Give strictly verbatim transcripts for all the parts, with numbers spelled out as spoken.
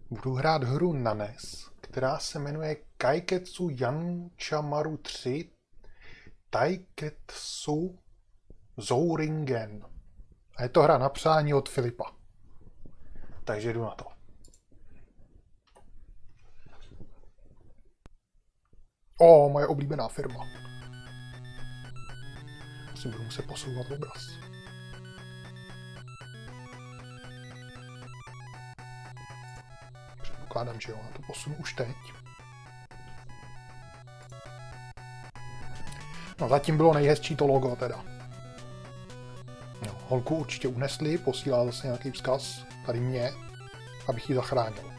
Budu hrát hru na N E S, která se jmenuje Kaiketsu Yanchamaru tři Taiketsu Zouringen. A je to hra na přání od Filipa. Takže jdu na to. O, moje oblíbená firma. Asi budu muset posouvat obraz. Předpokládám, že jo, na to posunu už teď. No zatím bylo nejhezčí to logo teda. No, holku určitě unesli, posílá zase nějaký vzkaz tady mě, abych ji zachránil.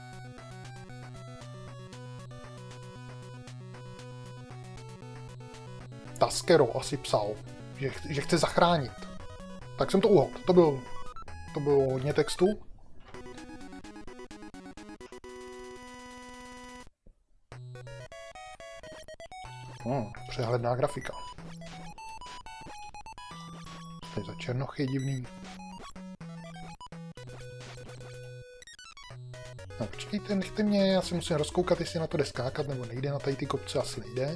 Taskero asi psal, že, že chce zachránit. Tak jsem to uhodl. To byl, to bylo hodně textu. Hmm, přehledná grafika. Tady za černoch je divný. No, počkejte, nechte mě, já si musím rozkoukat, jestli na to jde skákat, nebo nejde, na tady ty kopce asi nejde.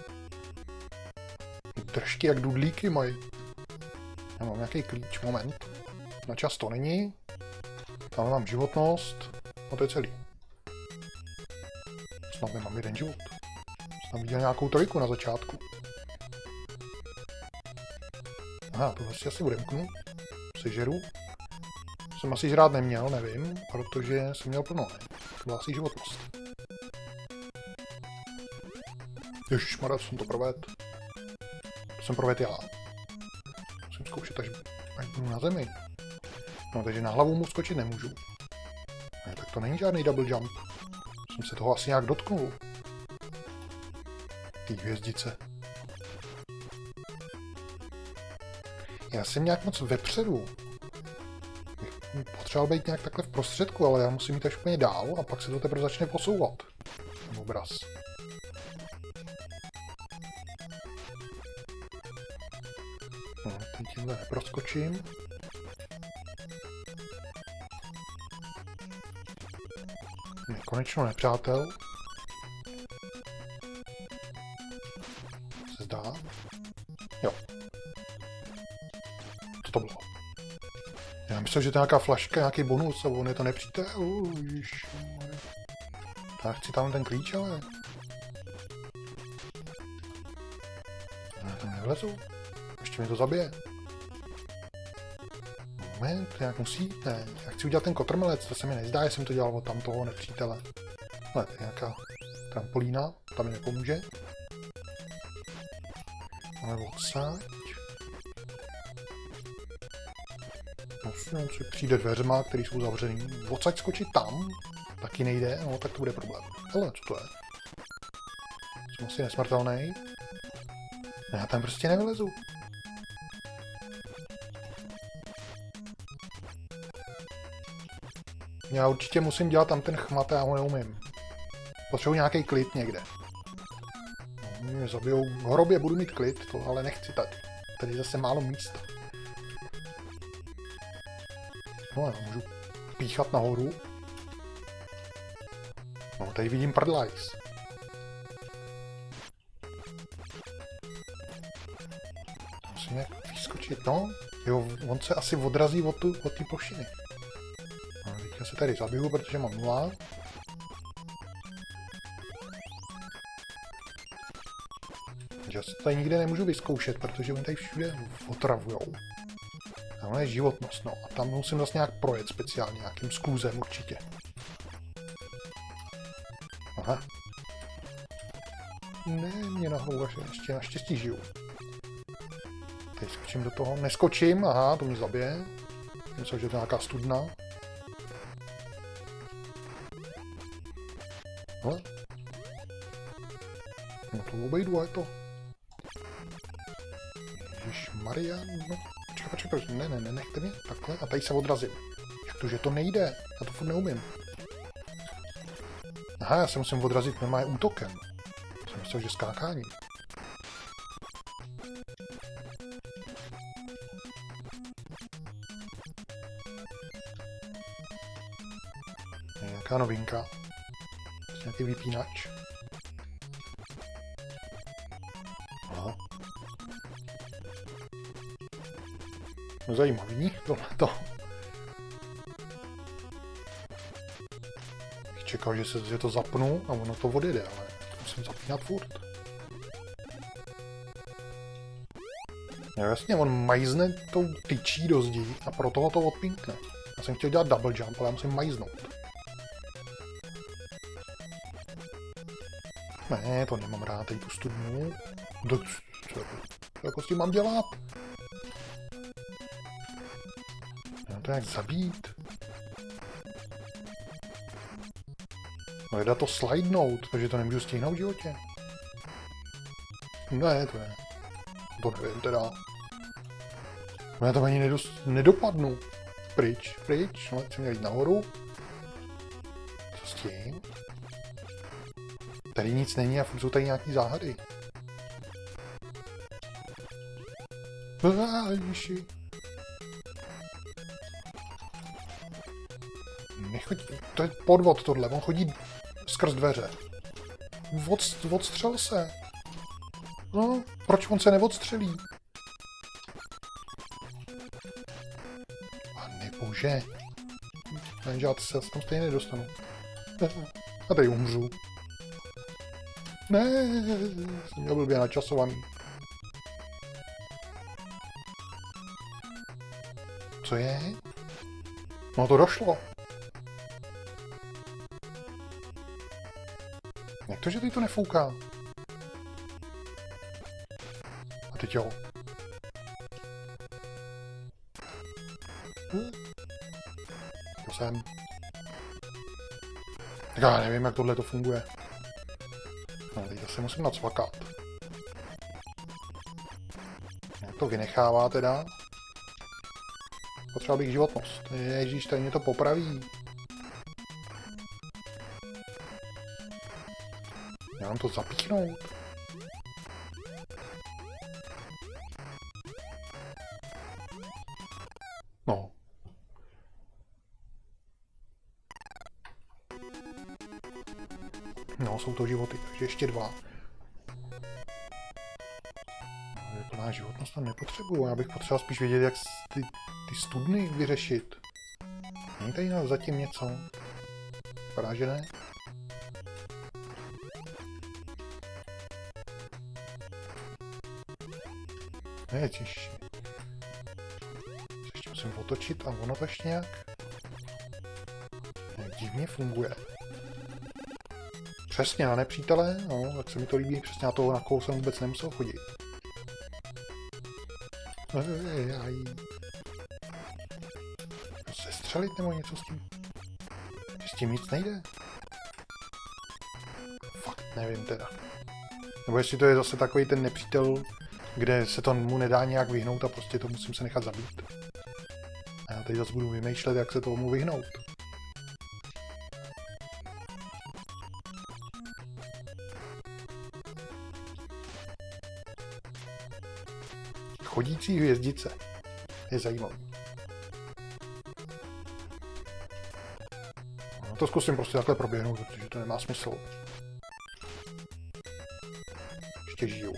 Držky jak dudlíky mají. Já mám nějaký klíč, moment. Na čas to není. Tam mám životnost. No to je celý. Snad nemám jeden život. Jsem viděl nějakou trojku na začátku. Aha, to vlastně asi odemknu. Sežeru. Jsem asi žrát neměl, nevím, protože jsem měl plno. To byla asi životnost. Ježišmarja, jsem to provedl. To jsem provedl já. Musím zkoušet, až, až budu na zemi. No, takže na hlavu mu skočit nemůžu. Ne, tak to není žádný double jump. Jsem se toho asi nějak dotknul. Ty hvězdice. Já jsem nějak moc vepředu. Potřeboval být nějak takhle v prostředku, ale já musím jít až úplně dál a pak se to teprve začne posouvat. Ten obraz. No, teď tímhle neproskočím. Nekonečno nepřátel. Se zdá. Jo. Co to bylo? Já myslím, že to je nějaká flaška, nějaký bonus, a on je to nepřítel. Uh, tak chci tam ten klíč, ale... Já tam nevlezu. Ještě mě to zabije. Moment, nějak musí? Ne, já chci udělat ten kotrmelec, to se mi nezdá, jestli jsem to dělal od tam toho nepřítele. Ale to je nějaká trampolína, tam mi nepomůže. Ale odsaď. No, co přijde dveřma, které jsou zavřený. Odsaď skočit tam, taky nejde, no tak to bude problém. Hele, co to je? Jsem asi nesmrtelný. Já tam prostě nevylezu. Já určitě musím dělat tam ten chmat, já ho neumím. Potřebuji nějaký klid někde. No, mě zabijou. V hrobě budu mít klid, to ale nechci tady. Tady je zase málo místa. No, já můžu píchat nahoru. No, tady vidím prdlajs. Musím nějak vyskočit, no. Jo, on se asi odrazí od té od plošiny. No, teďka se tady zabiju, protože mám nula. Já se tady nikde nemůžu vyzkoušet, protože oni tady všude otravujou. Tam je životnost, no. A tam musím vlastně nějak projet speciálně, nějakým skluzem určitě. Aha. Ne, mě nahoru až ještě naštěstí žiju. Teď skočím do toho. Neskočím, aha, to mě zabije. Myslím, že to je nějaká studna. Hele. No to obejdu, a je to. Ježišmarja, no. Počkej, počkej, ne, ne, ne, nechte mě, takhle, a tady se odrazím. Jak to, že to nejde? Já to furt neumím. Aha, já se musím odrazit normálně útokem. Jsem myslel, že skákáním. Nějaká novinka. Nějaký vypínač. Aha. No zajímavý, tohleto. Bych čekal, že se že to zapnu a ono to odjede, ale musím zapínat furt. No jasně, on majzne tou tyčí do zdi a proto ho to odpinkne. Já jsem chtěl dělat double jump, ale já musím majznout. Ne, to nemám rád, tady tu studnu. Co, co jako s tím mám dělat? Já to jak zabít. No jde to slidenout, takže to nemůžu stihnout v životě. Ne, to ne. To nevím teda. No já to ani nedos nedopadnu. Pryč, pryč, no chci měl jít nahoru. Co s tím? Tady nic není a furt jsou tady nějaký záhady. Ježiši. Nechodí, to je podvod tohle, on chodí skrz dveře. Od, odstřel se. No, proč on se neodstřelí? Pane bože. Jenže já se tam stejně nedostanu. A tady umřu. Ne, jsem měl blbě načasovaný. Co je? No to došlo. Jak to, že teď to nefouká? A teď jo. Hm? To jsem. Tak já nevím, jak tohle to funguje. No, teď zase musím nacvakat. Jak to vynechává teda? Potřeba bych životnost. Ježíš, tady mě to popraví. Já mám to zapíchnout. No. No, jsou to životy, takže ještě dva. Plná životnost tam nepotřebuju, já bych potřeboval spíš vědět, jak ty, ty studny vyřešit. Není tady zatím něco? Vypadá, že ne? Ježiš. Ještě musím otočit a ono to ještě nějak... nějak divně funguje. Přesně na nepřítele, no, tak se mi to líbí, přesně na toho, na koho jsem vůbec nemusel chodit. Ejaj. Se střelit nebo něco s tím? S tím nic nejde? Fakt nevím teda. Nebo jestli to je zase takový ten nepřítel, kde se to mu nedá nějak vyhnout a prostě to musím se nechat zabít. A já teď zase budu vymýšlet, jak se tomu vyhnout. Chodící hvězdice. Je zajímavý. No to zkusím prostě takhle proběhnout, protože to nemá smysl. Ještě žiju.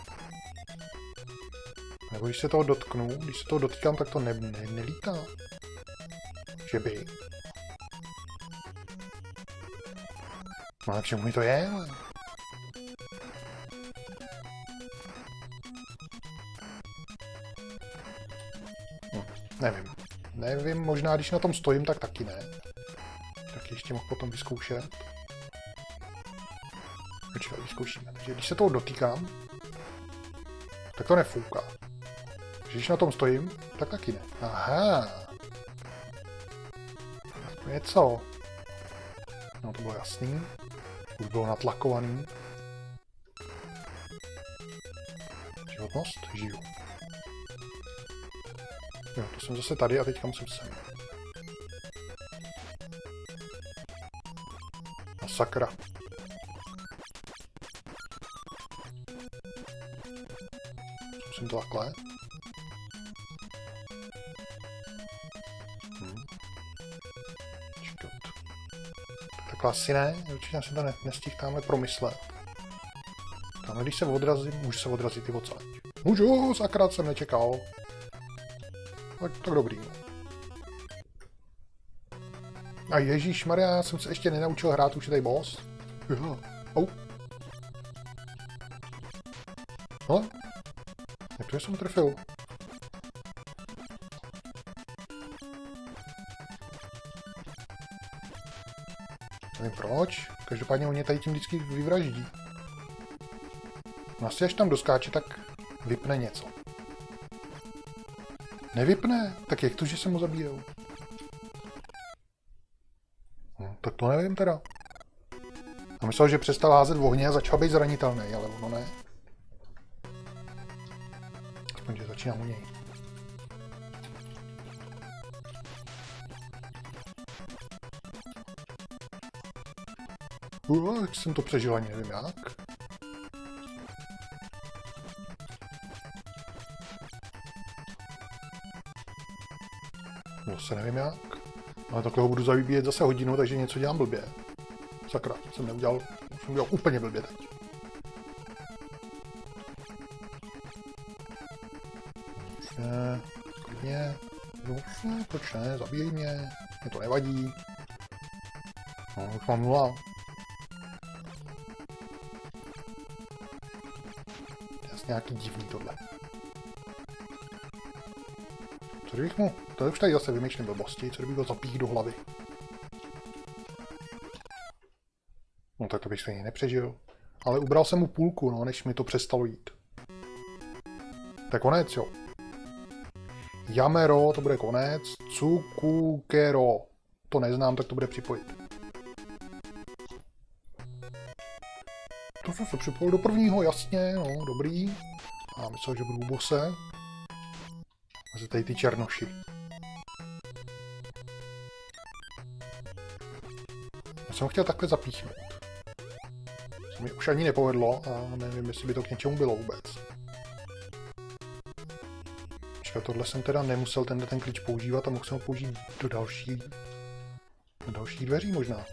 Nebo když se toho dotknu, když se toho dotýkám, tak to ne, ne, nelítá. Že by. No a k čemu mi to je? Hm, nevím. Nevím, možná když na tom stojím, tak taky ne. Tak ještě mohl potom vyzkoušet. Počkej, vyzkoušíme. Takže když se toho dotýkám, tak to nefouká. Když na tom stojím, tak taky ne. Aha. To je co? No to bylo jasný. Už bylo natlakovaný. Životnost? Žiju. Jo, to jsem zase tady a teďka musím sem. A sakra. Musím to takhle. Hmm. Čekat. Takhle asi ne, určitě se to ne, nestihl tamhle promyslet. Tamhle, když se odrazím, můžu se odrazit i odsaď. Můžu, sakra, jsem nečekal. Tak, tak dobrý. A ježíšmarja, já jsem se ještě nenaučil hrát, už je tady boss. Jo. Au. No? Jak to jsem trefil? Nevím proč, každopádně on mě tady tím vždycky vyvraždí. No asi až tam doskáče, tak vypne něco. Nevypne? Tak jak to, že jsem ho zabíjel? No, tak to nevím teda. A myslel, že přestal házet v ohně a začal být zranitelný, ale ono ne. Aspoň, že začínám u něj. Uh, jak jsem to přežil, ani nevím jak. No se nevím jak. Ale takhle ho budu zabíjet zase hodinu, takže něco dělám blbě. Sakra, jsem neudělal, jsem udělal úplně blbě teď. Ne, klidně, no, ne, proč ne, zabíjej mě, mě to nevadí. No, už mám nula. Jasně nějaký divný tohle. Co kdybych mu, to už tady zase vymýšlím blbosti, co kdybych ho zapích do hlavy. No tak to bych stejně nepřežil. Ale ubral jsem mu půlku, no, než mi to přestalo jít. To je konec, jo. Jamero, to bude konec. Tsukukero. To neznám, tak to bude připojit. To jsem se připojil do prvního, jasně, no, dobrý. A myslel, že budu u bose. A tady ty černoši. Já jsem ho chtěl takhle zapíchnout. To mi už ani nepovedlo a nevím, jestli by to k něčemu bylo vůbec. Počkej, tohle jsem teda nemusel tenhle ten klíč používat a mohl jsem ho použít do další, do dalších dveří možná.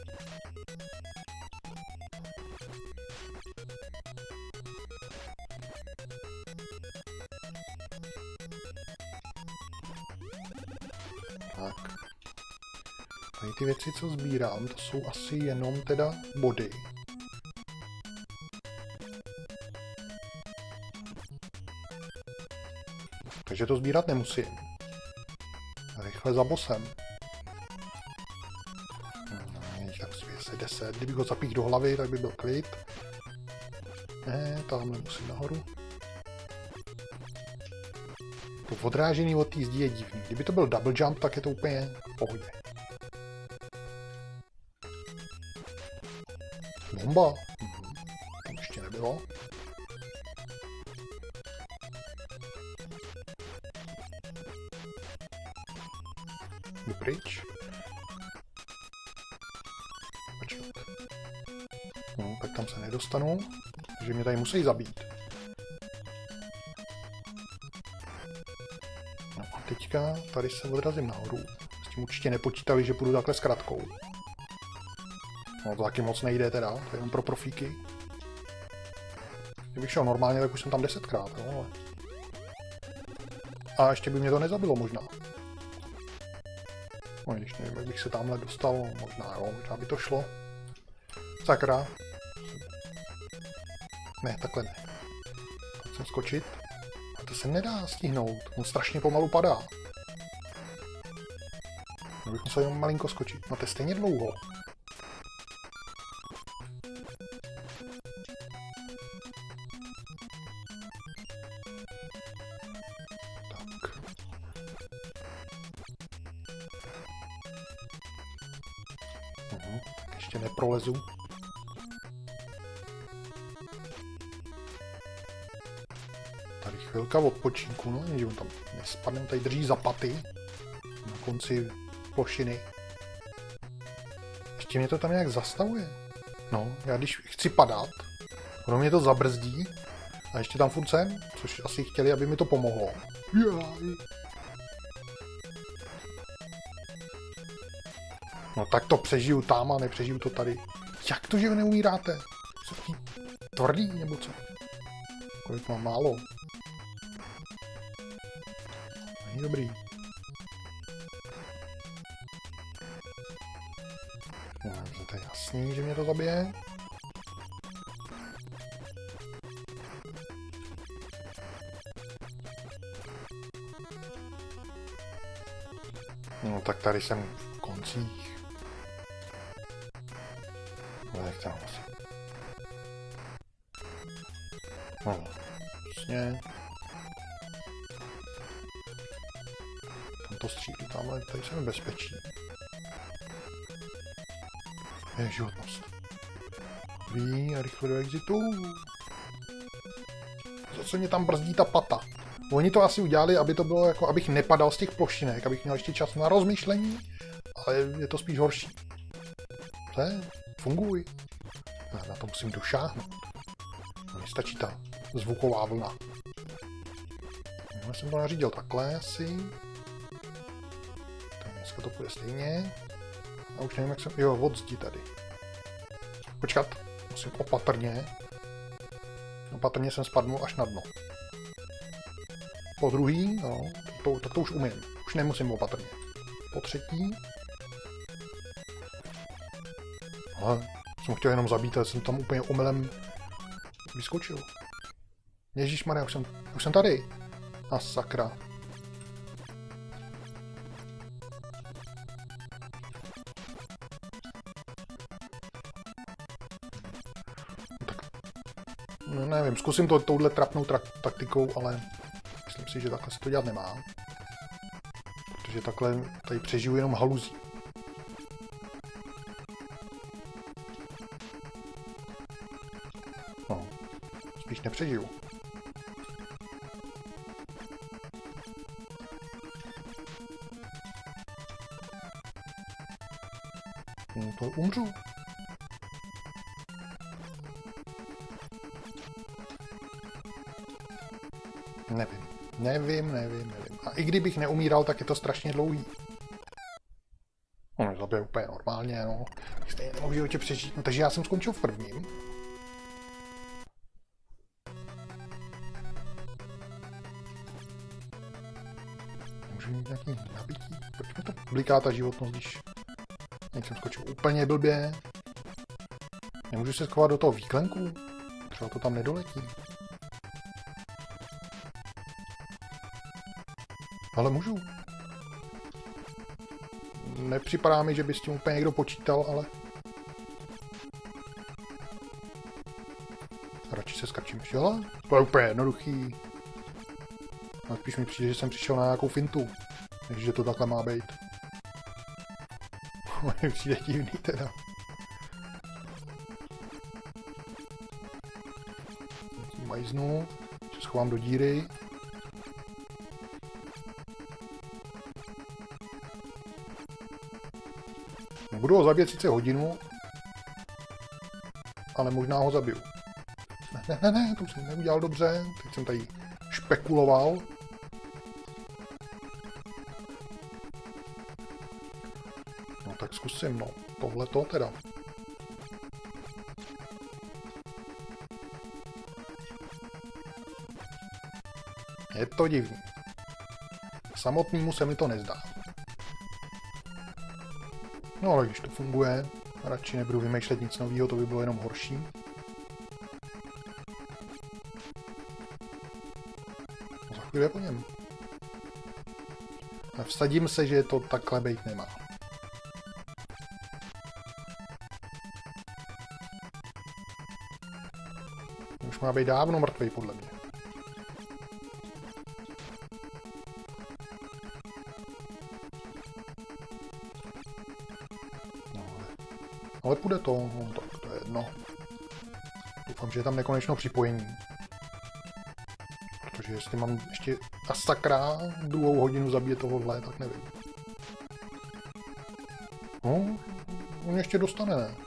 Tak. Tady ty věci, co sbírám, to jsou asi jenom teda body. Takže to sbírat nemusím. Rychle za bosem. No, tak asi deset. Kdybych ho zapích do hlavy, tak by byl klid. Ne, tamhle musím nahoru. To odrážení od té zdi je divný. Kdyby to byl double jump, tak je to úplně v pohodě. Bomba. Mhm. To ještě nebylo. Jdu pryč. Počkat. No, tak tam se nedostanu. Takže mě tady musí zabít. No a teďka tady se odrazím nahoru. S tím určitě nepočítali, že půjdu takhle s kratkou. No to taky moc nejde teda, to je jenom pro profíky. Kdybych šel normálně, tak už jsem tam desetkrát, no ale... A ještě by mě to nezabilo možná. No když nevím, jak bych se tamhle dostal, možná jo, možná by to šlo. Sakra. Ne, takhle ne. Chcem skočit. A to se nedá stihnout, on strašně pomalu padá. No bych musel jenom malinko skočit, no to je stejně dlouho. Ještě neprolezu. Tady chvilka odpočinku, no, že on tam nespadne, tady drží za paty na konci plošiny. Ještě mě to tam nějak zastavuje. No, já když chci padat, ono mě to zabrzdí a ještě tam furt jsem, což asi chtěli, aby mi to pomohlo. Jaj. No tak to přežiju tam a nepřežiju to tady. Jak to, že vy neumíráte? Jsou taky tvrdý, nebo co? Kolik mám málo? Není dobrý. No, to je jasný, že mě to zabije. No tak tady jsem v koncích. No jak tam asi. No, vlastně. Tam to střílí, tamhle, tady jsem v bezpečí. Je životnost. Ví a rychle do exitu. Zase mě tam brzdí ta pata. Oni to asi udělali, aby to bylo jako, abych nepadal z těch plošinek, abych měl ještě čas na rozmýšlení, ale je to spíš horší. Dobře, funguj. Já na to musím došáhnout. Mně stačí ta zvuková vlna. Já jsem to nařídil takhle asi. Tak dneska to půjde stejně. A už nevím, jak jsem... Jo, od zdi tady. Počkat, musím opatrně. Opatrně jsem spadnul až na dno. Po druhý, no, to, tak to už umím. Už nemusím opatrně. Po třetí. Ale jsem chtěl jenom zabít, ale jsem tam úplně omylem vyskočil. Ježišmarja, už jsem, už jsem tady. A sakra. Tak, no nevím, zkusím to touhle trapnou tra- taktikou, ale myslím si, že takhle se to dělat nemá. Protože takhle tady přežiju jenom haluzí. No, spíš nepřežiju. No to umřu. Nevím. Nevím, nevím, nevím. A i kdybych neumíral, tak je to strašně dlouhý. No, zabije úplně normálně, no. Stejně nemohu v životě přežít. No, takže já jsem skončil v prvním. Můžu mít nějaký nabití? Proč mi to bliká ta životnost, když jak jsem skočil úplně blbě? Nemůžu se schovat do toho výklenku? Třeba to tam nedoletí. Ale můžu. Nepřipadá mi, že by s tím úplně někdo počítal, ale... Radši se skrčím ještě, ale to je úplně jednoduchý. Ale spíš mi přijde, že jsem přišel na nějakou fintu, než že to takhle má být. Mi přijde divný teda. Majznu, se schovám do díry. Budu ho zabít sice hodinu, ale možná ho zabiju. Ne, ne, ne, ne, to jsem neudělal dobře, teď jsem tady špekuloval. No tak zkusím, no, tohle to teda. Je to divný. Samotnému se mi to nezdá. No ale když to funguje, radši nebudu vymýšlet nic nového, to by bylo jenom horší. No, za chvíli po něm. A vsadím se, že to takhle být nemá. Už má být dávno mrtvej, podle mě. Ale půjde to, no tak to je jedno. Doufám, že je tam nekonečno připojení. Protože jestli mám ještě a sakra druhou hodinu zabít tohohle, tak nevím. No, on ještě dostane, ne?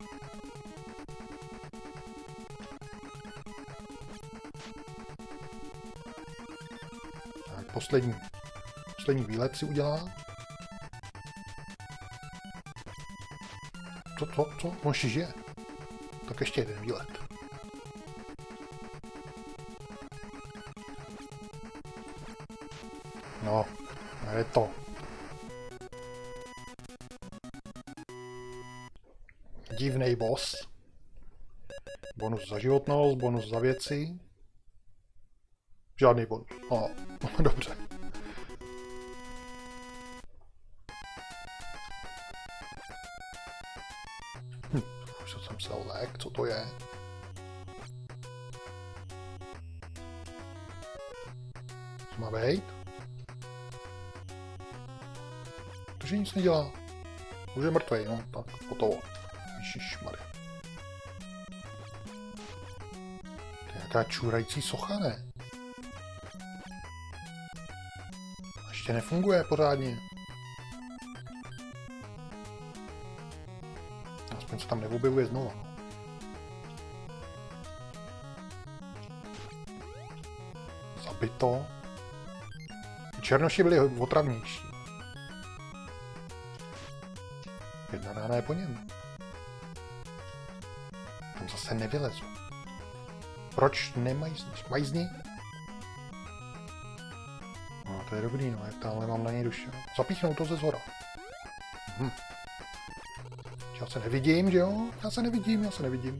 Tak, poslední. Poslední výlet si udělá. Co, co, co? On ještě žije. Tak ještě jeden výlet. No, a je to. Divnej boss. Bonus za životnost, bonus za věci. Žádný bonus. O, dobře. Hm, už jsem se lék, co to je? Co má být? Takže nic nedělá. Už je mrtvej, no, tak, hotovo. Ježišmarja. To je nějaká čůrající socha, ne? A ještě nefunguje pořádně. Aspoň se tam neobjevuje znova. Zabito. Černoši byli otravnější. Jedna rána je po něm. Tam zase nevylezu. Proč nemají z nich? Mají z nich? No, to je dobrý, no, jak tamhle mám na něj duše. Zapíchnout to ze zhora. Hm. Já se nevidím, že jo? Já se nevidím, já se nevidím.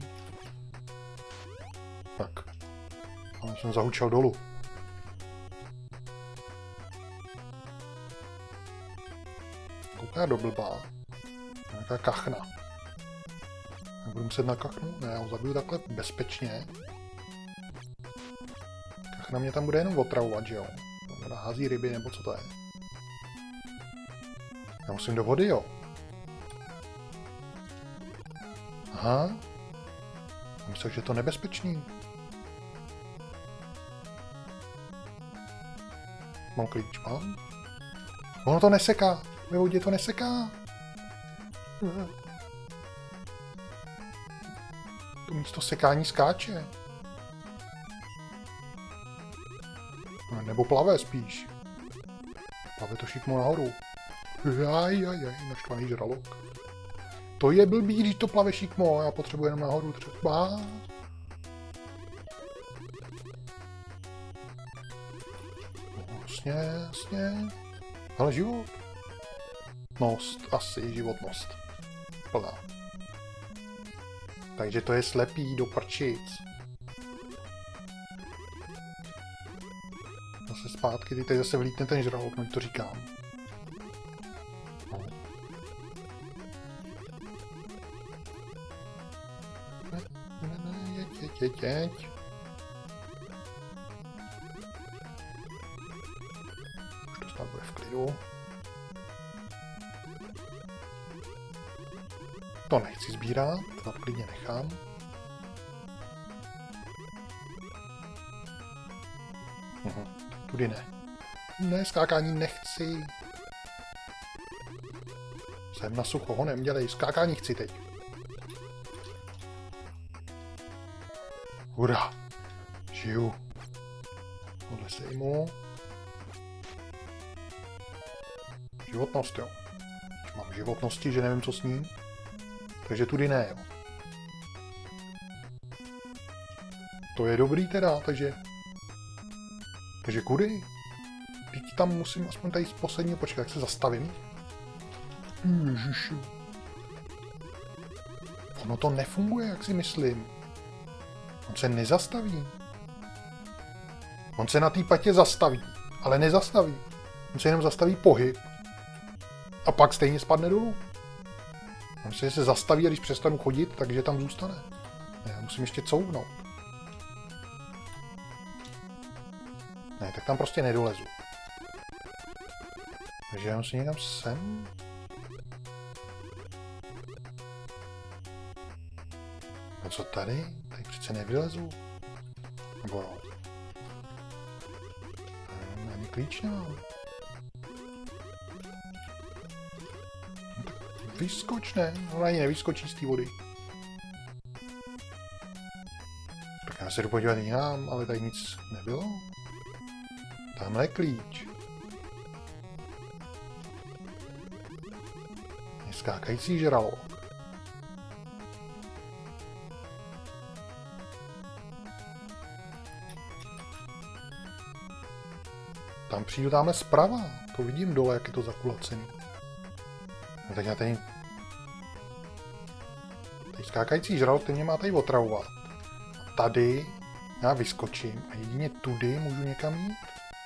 Tak. Ale jsem zahučel dolů. Kouká do blbá. Nějaká kachna. Já budu muset nakachnout? Ne, já ho zabiju takhle bezpečně. Kachna mě tam bude jenom otravovat, že jo? Ona hází ryby, nebo co to je? Já musím do vody, jo? Aha. Já myslím, že je to nebezpečný. Mám klíč, mám? Ono to neseká. Ve vodě to neseká. To místo sekání skáče. Nebo plave spíš. Plave to šikmo nahoru. Jaj, jaj, jaj, naštvaný žralok. To je blbý, když to plave šikmo. Já potřebuji jenom nahoru třeba. Jasně, jasně. Ale život. Nost, asi životnost. Plná. Takže to je slepý do prčic. Zase zpátky, ty tady zase vlítne ten žralok, no to říkám. No. Ne, ne, ne, jeď, jeď, jeď, jeď. Už to snad bude v klidu. To nechci sbírat, to klidně nechám. Uhum, tudy ne. Ne, skákání nechci. Jsem na sucho, honem, dělej, skákání chci teď. Hurá, žiju. Tohle sejmu. Životnost, jo. Už mám životnosti, že nevím, co s ním. Takže tudy ne, jo. To je dobrý teda, takže... Takže kudy? Teď tam musím aspoň tady z posledního počkat, jak se zastavím. Ježiši. Ono to nefunguje, jak si myslím. On se nezastaví. On se na té patě zastaví, ale nezastaví. On se jenom zastaví pohyb. A pak stejně spadne dolů. On se se zastaví a když přestanu chodit, takže tam zůstane. Já musím ještě couvnout. Ne, tak tam prostě nedolezu. Takže já musím někam sem. No co tady? Tady přece nevylezu. Nebo jo. Ani klíč nemám. Vyskoč, ne? Ona ani nevyskočí z té vody. Tak já se jdu podívat jinam, ale tady nic nebylo. Tamhle je klíč. Je skákající žralok. Tam přijdu tamhle zprava. To vidím dole, jak je to zakulacený. No tak já tady... Tady skákající žralok, ten mě má tady otravovat. A tady já vyskočím a jedině tudy můžu někam jít.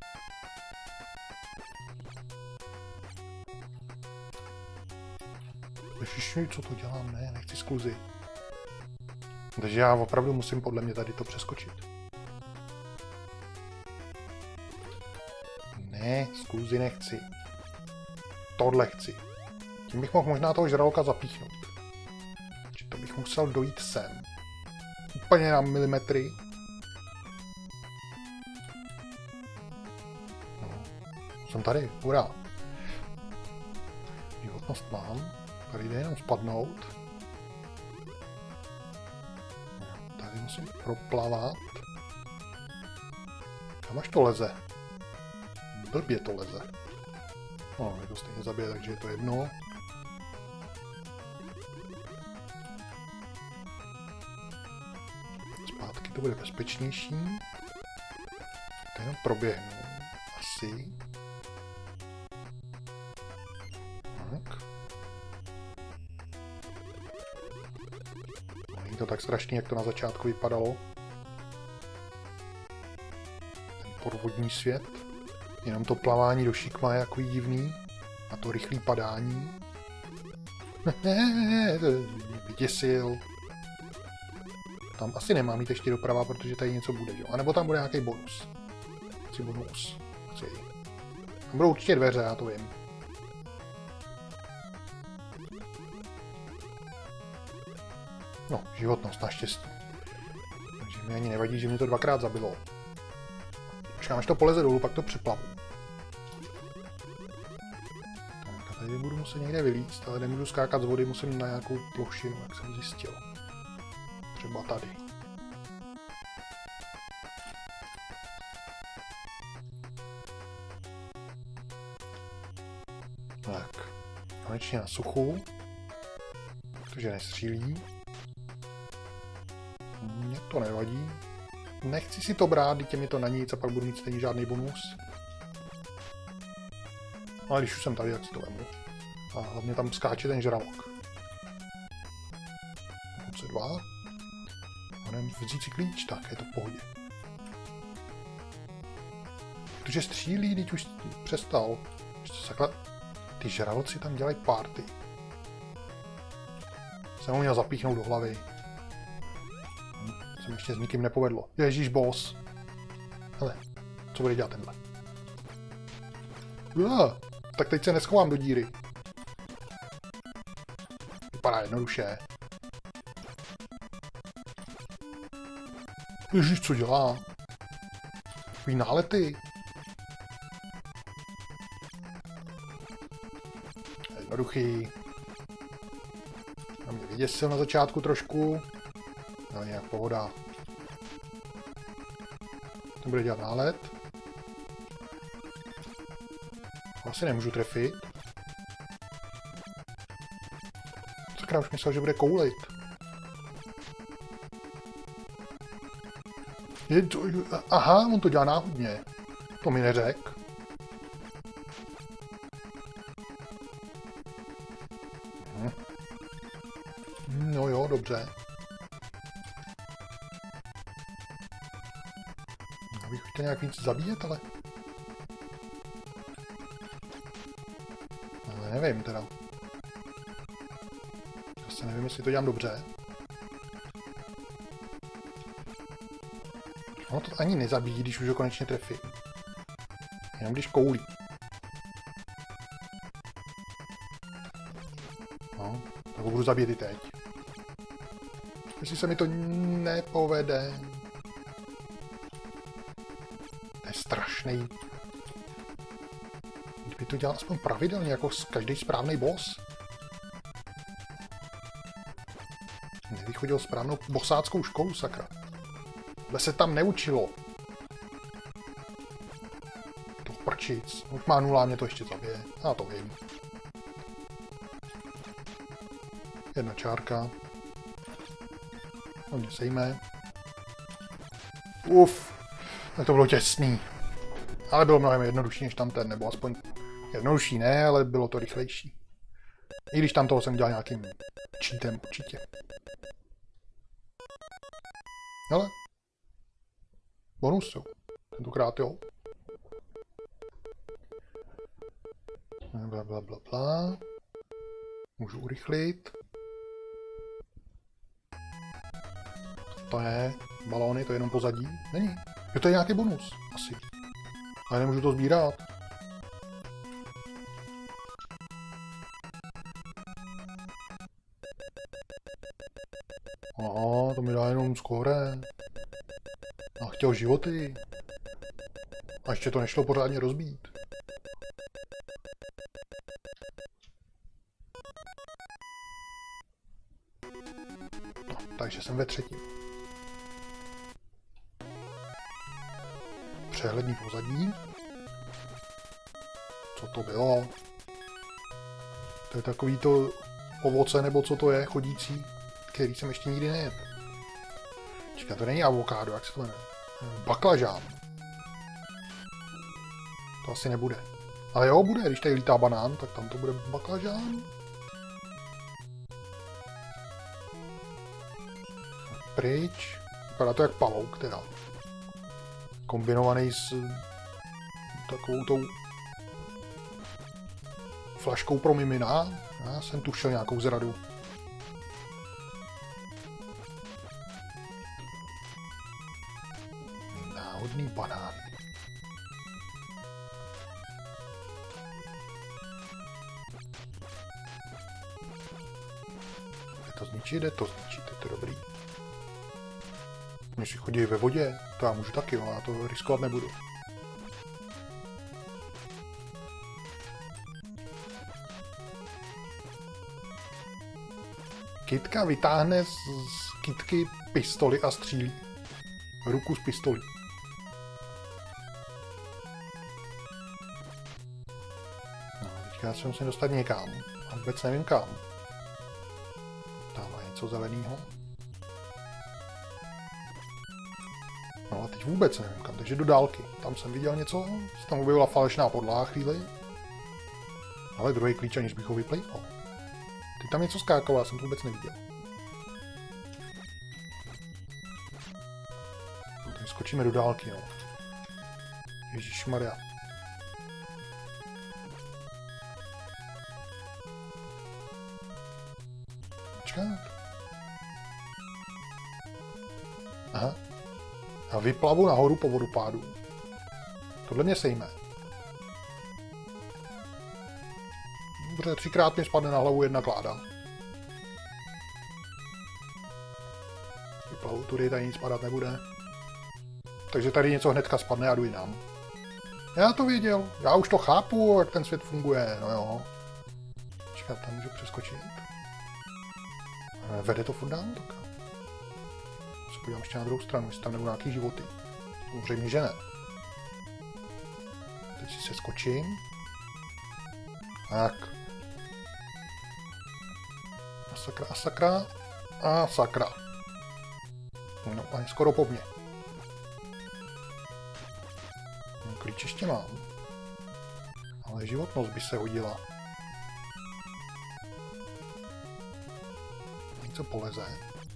Ježiši, co to dělám? Ne, nechci skluzy. Takže já opravdu musím podle mě tady to přeskočit. Ne, skluzy nechci. Tohle chci. Tím bych mohl možná toho žraloka zapíchnout. Či to bych musel dojít sem. Úplně na milimetry. No, jsem tady, hurá. Životnost mám. Tady jde jenom spadnout. Tady musím proplavat. Kam až to leze? Blbě to leze. No, mě to stejně zabije, takže je to jedno. Zpátky to bude bezpečnější. To jenom proběhnu. Asi. Tak. Není to tak strašný, jak to na začátku vypadalo. Ten podvodní svět. Jenom to plavání do šikma je takový divný. A to rychlé padání. Vyděsil. Tam asi nemám jít ještě doprava, protože tady něco bude, jo? A nebo tam bude nějaký bonus. Chci bonus. Chci. Tam budou určitě dveře, já to vím. No, životnost naštěstí. Takže mi ani nevadí, že mě to dvakrát zabilo. Počkám, až to poleze dolů, pak to přeplavu. Tak a tady budu muset někde vylíct, ale nemůžu skákat z vody, musím na nějakou plošinu, jak jsem zjistil. Třeba tady. Tak. Konečně na suchu. Protože nestřílí. Mně to nevadí. Nechci si to brát, teď mi to na nic a pak budu mít stejně žádný bonus. Ale když už jsem tady, tak si to vemu. A hlavně tam skáče ten žralok. dvacet dva. Můžeme vzít si klíč, tak je to v pohodě. Protože střílí, teď už přestal. Sakle, ty žraloci tam dělají party. Jsem ho měl zapíchnout do hlavy. Jsem ještě s nikým nepovedlo. Ježíš, boss. Hele, co bude dělat tenhle? Uh, tak teď se neschovám do díry. Vypadá jednoduše. Ježíš, co dělá? Takový nálety. Jednoduchý. A mě vyděsil na začátku trošku. No nějak pohoda. To bude dělat nálet. Asi nemůžu trefit. Sakra, už myslel, že bude koulit. Je to, aha, on to dělá náhodně. To mi neřek. Hm. No jo, dobře. Abych chtěl nějak víc zabíjet, ale... Ale nevím teda. Zase nevím, jestli to dělám dobře. Ono to ani nezabíjí, když už ho konečně trefím. Jenom když koulí. No, tak ho budu zabít i teď. Jestli se mi to nepovede. To je strašný. Kdyby to dělal aspoň pravidelně, jako každý správný boss. Nevychodil správnou bossáckou školu, sakra. Tohle se tam neučilo. To prčic. Už má nula, mě to ještě zabije. Já to vím. Jedna čárka. No mě sejme. Uf. Tak to bylo těsný. Ale bylo mnohem jednodušší než tam ten, nebo aspoň jednodušší ne, ale bylo to rychlejší. I když tam toho jsem dělal nějakým cheatem určitě. Ale bonus, jo. Tentokrát jo. Bla, bla, bla, bla. Můžu urychlit. To je balóny, to je jenom pozadí. Není. Jo, to je nějaký bonus. Asi. Ale nemůžu to sbírat. Aha, to mi dá jenom skóre. A chtěl životy. A ještě to nešlo pořádně rozbít. No, takže jsem ve třetím. Přehledný pozadí. Co to bylo? To je takový to ovoce, nebo co to je, chodící, který jsem ještě nikdy nejedl. Čeká, to není avokádo, jak se to jmenuje? Baklažán. To asi nebude. Ale jo, bude, když tady lítá banán, tak tam to bude baklažán. Pryč. Vypadá to jak pavouk, teda. Kombinovaný s takovou tou flaškou pro mimina. Já jsem tušil nějakou zradu. Náhodný banán. Jde to zničit? Jde to zničit, je to dobrý. Když si chodí ve vodě, to já můžu taky, ale já to riskovat nebudu. Kytka vytáhne z kytky pistoli a střílí. Ruku z pistoli. No, teďka já se musím dostat někam. A vůbec nevím kam. Tam je něco zeleného. No a teď vůbec nevím kam, takže do dálky. Tam jsem viděl něco, tam objevila falešná podlaha chvíli. Ale druhý klíč, aniž bych ho vyplejpal. Teď tam něco skákalo, já jsem to vůbec neviděl. No, tady skočíme do dálky, no. Ježišmarja. Počkat. Aha. A vyplavu nahoru po vodopádu. Tohle mě sejme. Dobře, třikrát mi spadne na hlavu jedna kláda. Vyplavu tudy, tady nic padat nebude. Takže tady něco hnedka spadne a jdu jinam. Já to věděl, já už to chápu, jak ten svět funguje, no jo. Čekat, tam můžu přeskočit. Vede to furt dál, tak. Se podívám ještě na druhou stranu, jestli tam nebudou nějaký životy. Samozřejmě, že ne. Teď si se skočím. Tak. A sakra, a sakra. A sakra. No, ani skoro po mně. No, klíč ještě mám. Ale životnost by se hodila. Něco poleze.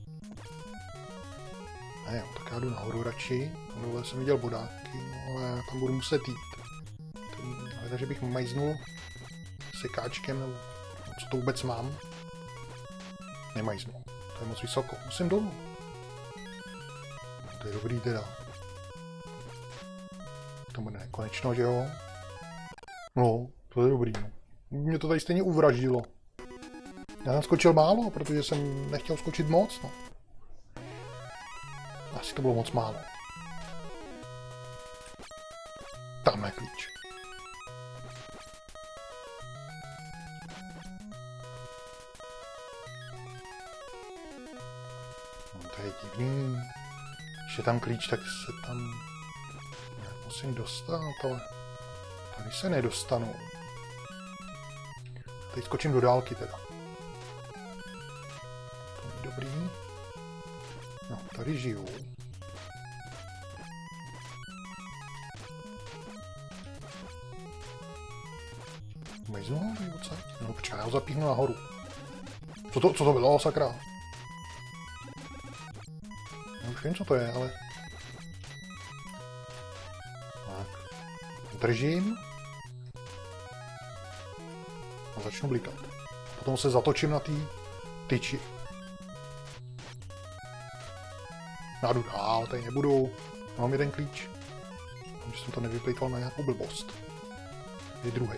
Ne jo, tak já jdu nahoru radši. Dole jsem viděl bodáky, no, ale tam budu muset jít. Ale že bych majznul sekáčkem, nebo co to vůbec mám. Nemajznul, to je moc vysoko. Musím dolů. No, to je dobrý teda. To bude nekonečno, že jo? No, to je dobrý. Mě to tady stejně uvraždilo. Já jsem skočil málo, protože jsem nechtěl skočit moc, no. Asi to bylo moc málo. Tam je klíč. No, to je divný. Když je tam klíč, tak se tam musím dostat, ale tady se nedostanu. Teď skočím do dálky teda. To je dobrý. No, tady žiju. Třeba já ho zapíchnu nahoru. Co to, co to bylo, sakra? Já už vím, co to je, ale... Tak. Držím. A začnu blikat. Potom se zatočím na té tyči. Já jdu dál, tady nebudu. Mám jeden klíč. Že jsem to nevyplejtoval na nějakou blbost. Je druhý.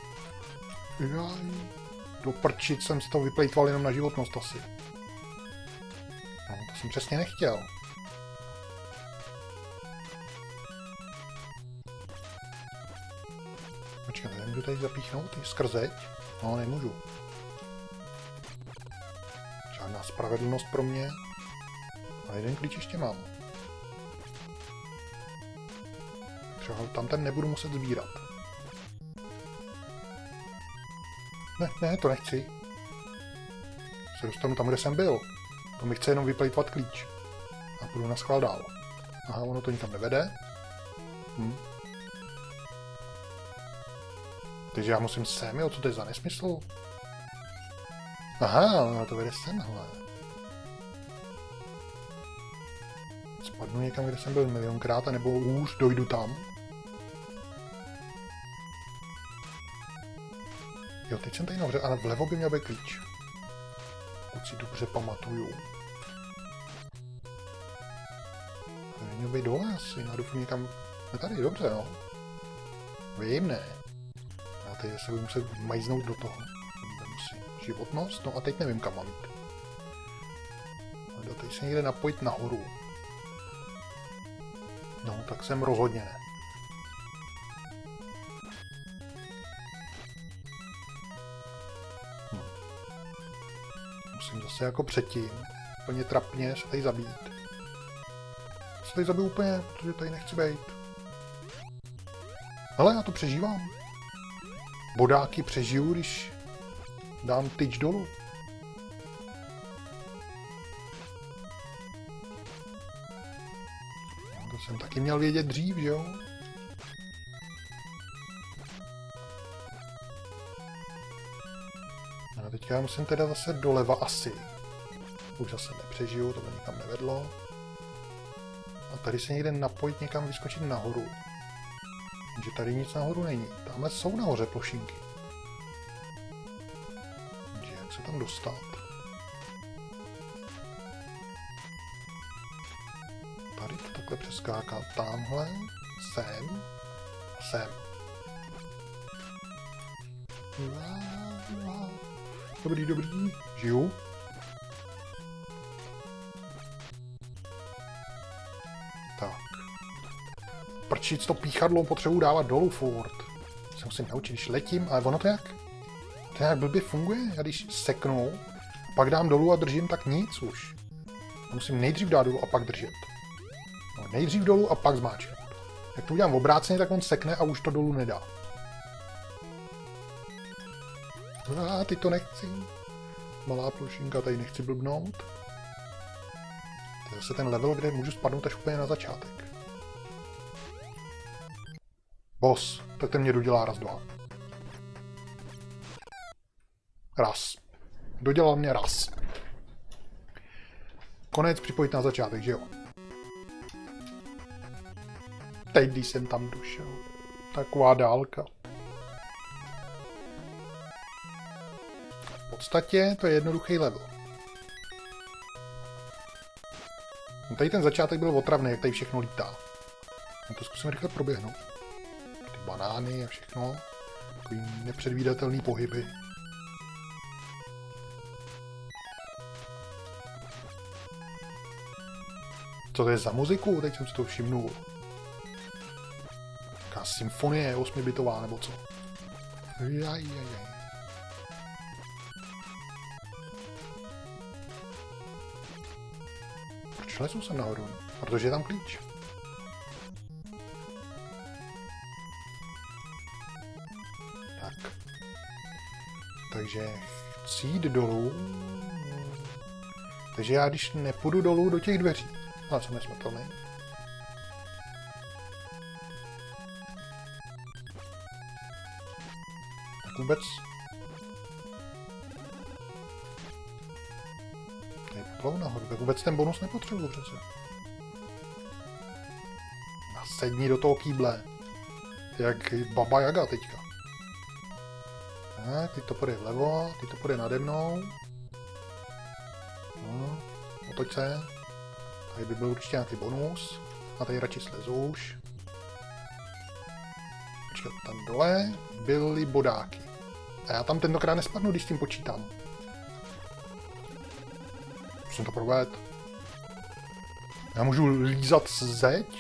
Jaj. Do prčic jsem si to vyplejtoval jenom na životnost asi. No, to jsem přesně nechtěl. Počkej, nemůžu tady zapíchnout skrzeť? No, nemůžu. Žádná spravedlnost pro mě. A jeden klíč ještě mám. Třeba tam ten nebudu muset sbírat. Ne, ne, to nechci. Se dostanu tam, kde jsem byl. To mi chce jenom vyplejtovat klíč. A půjdu na schvál dál. Aha, ono to nikam nevede. Hm. Takže já musím sem, jo, co to je za nesmysl? Aha, ono to vede semhle. Spadnu někam, kde jsem byl milionkrát, nebo už dojdu tam. Jo, teď jsem tady nahoře, ale vlevo by měl být klíč. Pokud si dobře pamatuju. Ale měl být dole asi, já doufám někam... No tady, dobře, no. Vím, ne. Já teď se budu muset majznout do toho. Si životnost, no a teď nevím, kam mám jít. Ale teď se někde napojit nahoru. No, tak jsem rozhodně ne. Hm. Musím zase jako předtím, úplně trapně se tady zabít. Se tady zabiju úplně, protože tady nechci být. Hele, já to přežívám. Bodáky přežiju, když dám tyč dolů. To jsem taky měl vědět dřív, že jo? A teďka musím teda zase doleva asi. Už zase nepřežiju, to by nikam nevedlo. A tady se někde napojit, někam vyskočit nahoru. Takže tady nic nahoru není. Tamhle jsou nahoře plošinky. Takže jak se tam dostat? Tady to takhle přeskáká. Tamhle, sem, sem. Dobrý, dobrý. Žiju. Tak. Prčíc to píchadlo potřebuji dávat dolů furt. Se musím naučit, když letím, ale ono to jak? To jak blbě funguje? Já když seknu, pak dám dolů a držím, tak nic už. Já musím nejdřív dát dolů a pak držet. No, nejdřív dolů a pak zmáčknout. Jak to udělám v obráceně, tak on sekne a už to dolů nedá. A teď to nechci. Malá plošinka, tady nechci blbnout. To je zase ten level, kde můžu spadnout až úplně na začátek. Boss, tak ten mě dodělá raz, dva. Raz. Dodělal mě raz. Konec připojit na začátek, že jo? Teď, když jsem tam došel. Taková dálka. V podstatě to je jednoduchý level. No tady ten začátek byl otravný, jak tady všechno lítá. No to zkusím rychle proběhnout. Ty banány a všechno. Takový nepředvídatelný pohyby. Co to je za muziku? Teď jsem si to všimnul. Taká symfonie osmibitová nebo co? Jaj, jaj, jaj. Proč lezu sem nahoru? Protože je tam klíč. Tak. Takže chci jít dolů. Takže já když nepůjdu dolů do těch dveří. Ale jsem nesmrtelný. Tak vůbec takhle nahoru. Tak vůbec ten bonus nepotřebuji přece. Nasedni do toho kýble. Jak Baba Jaga teďka. Tak, teď to půjde vlevo, teď to půjde nade mnou. No, otoč se. Tady by byl určitě nějaký bonus. A tady radši slezu už. Počkat, tam dole byly bodáky. A já tam tentokrát nespadnu, když s tím počítám. Musím to provedl. Já můžu lízat zeď?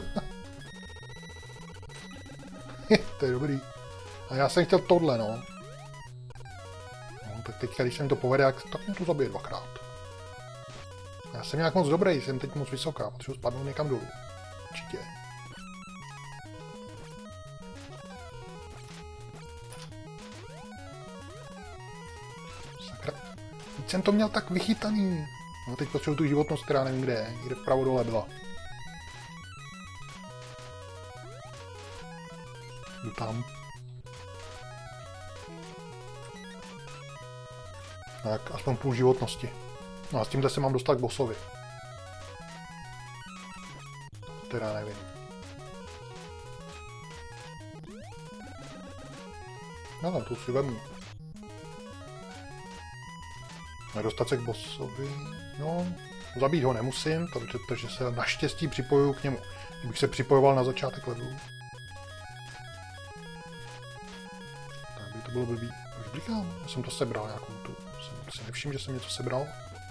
To je dobrý. A já jsem chtěl tohle, no. No, tak teďka, když se mi to povede, tak mě to zabije dvakrát. Já jsem nějak moc dobrý, jsem teď moc vysoká, potřebuji spadnout někam dolů. Určitě. Sakra. Teď jsem to měl tak vychytaný. No teď potřebuji tu životnost, která nevím kde je. Někde vpravo dole byla. Jdu tam. Tak, aspoň půl životnosti. No a s tímhle se mám dostat k bossovi. Teda nevím. No, no, tu si vemu. A dostat se k bossovi... No, zabít ho nemusím, protože, takže se naštěstí připojuju k němu. Kdybych se připojoval na začátek levelu. Tak by to bylo blbý. Už blikám, já jsem to sebral nějakou tu. Jsem si nevšiml, že jsem něco sebral.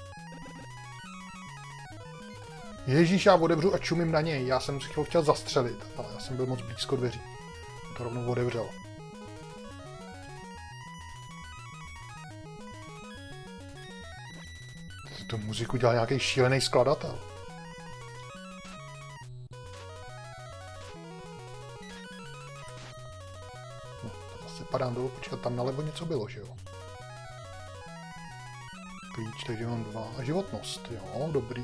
Ježíš, já otevřu a čumím na něj. Já jsem si ho chtěl zastřelit, ale já jsem byl moc blízko dveří. To rovnou otevřel. Tu muziku dělal nějaký šílený skladatel. No, zase padám dolů, počkat, tam nalevo něco bylo, že jo? Klíč, takže mám dva. A životnost, jo, dobrý.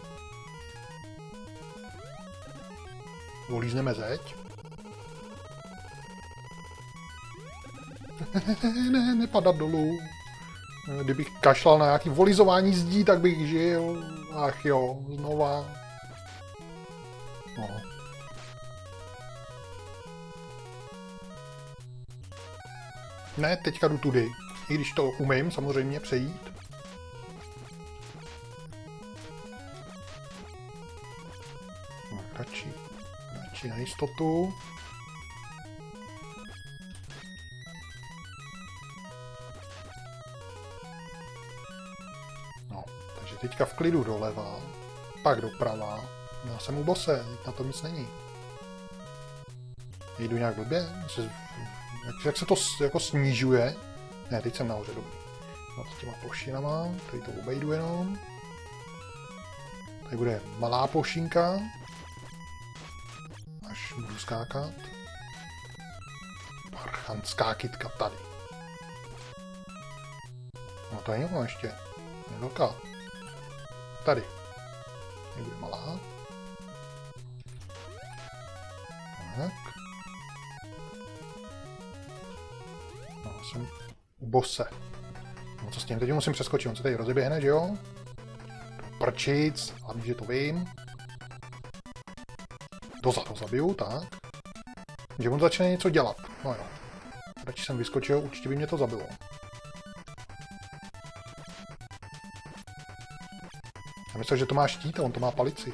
Volízneme zeď. Ne, nepadat dolů. Kdybych kašlal na nějaký volizování zdí, tak bych žil. Ach jo, znova. No. Ne, teďka jdu tudy. I když to umím samozřejmě přejít. No, radši, radši na jistotu. Teďka v klidu doleva, pak doprava. Já jsem u bose, na tom nic není. Jdu nějak blbě? Jak, jak se to jako snižuje? Ne, teď jsem nahoře, dobrý. No, s těma plošinama, tady to obejdu jenom. Tady bude malá plošinka. Až budu skákat. Parchantská kytka tady. No to je něco ještě. Je velká. Tady. Tady bude malá. Tak. No, jsem u bose. No co s tím? Teď musím přeskočit. On se tady rozeběhne, že jo? Prčic. Hlavně, že to vím. Dozadu zabiju, tak. Že on začne něco dělat. No jo. Radši jsem vyskočil, určitě by mě to zabilo. Já myslel, že to má štít a on to má palici.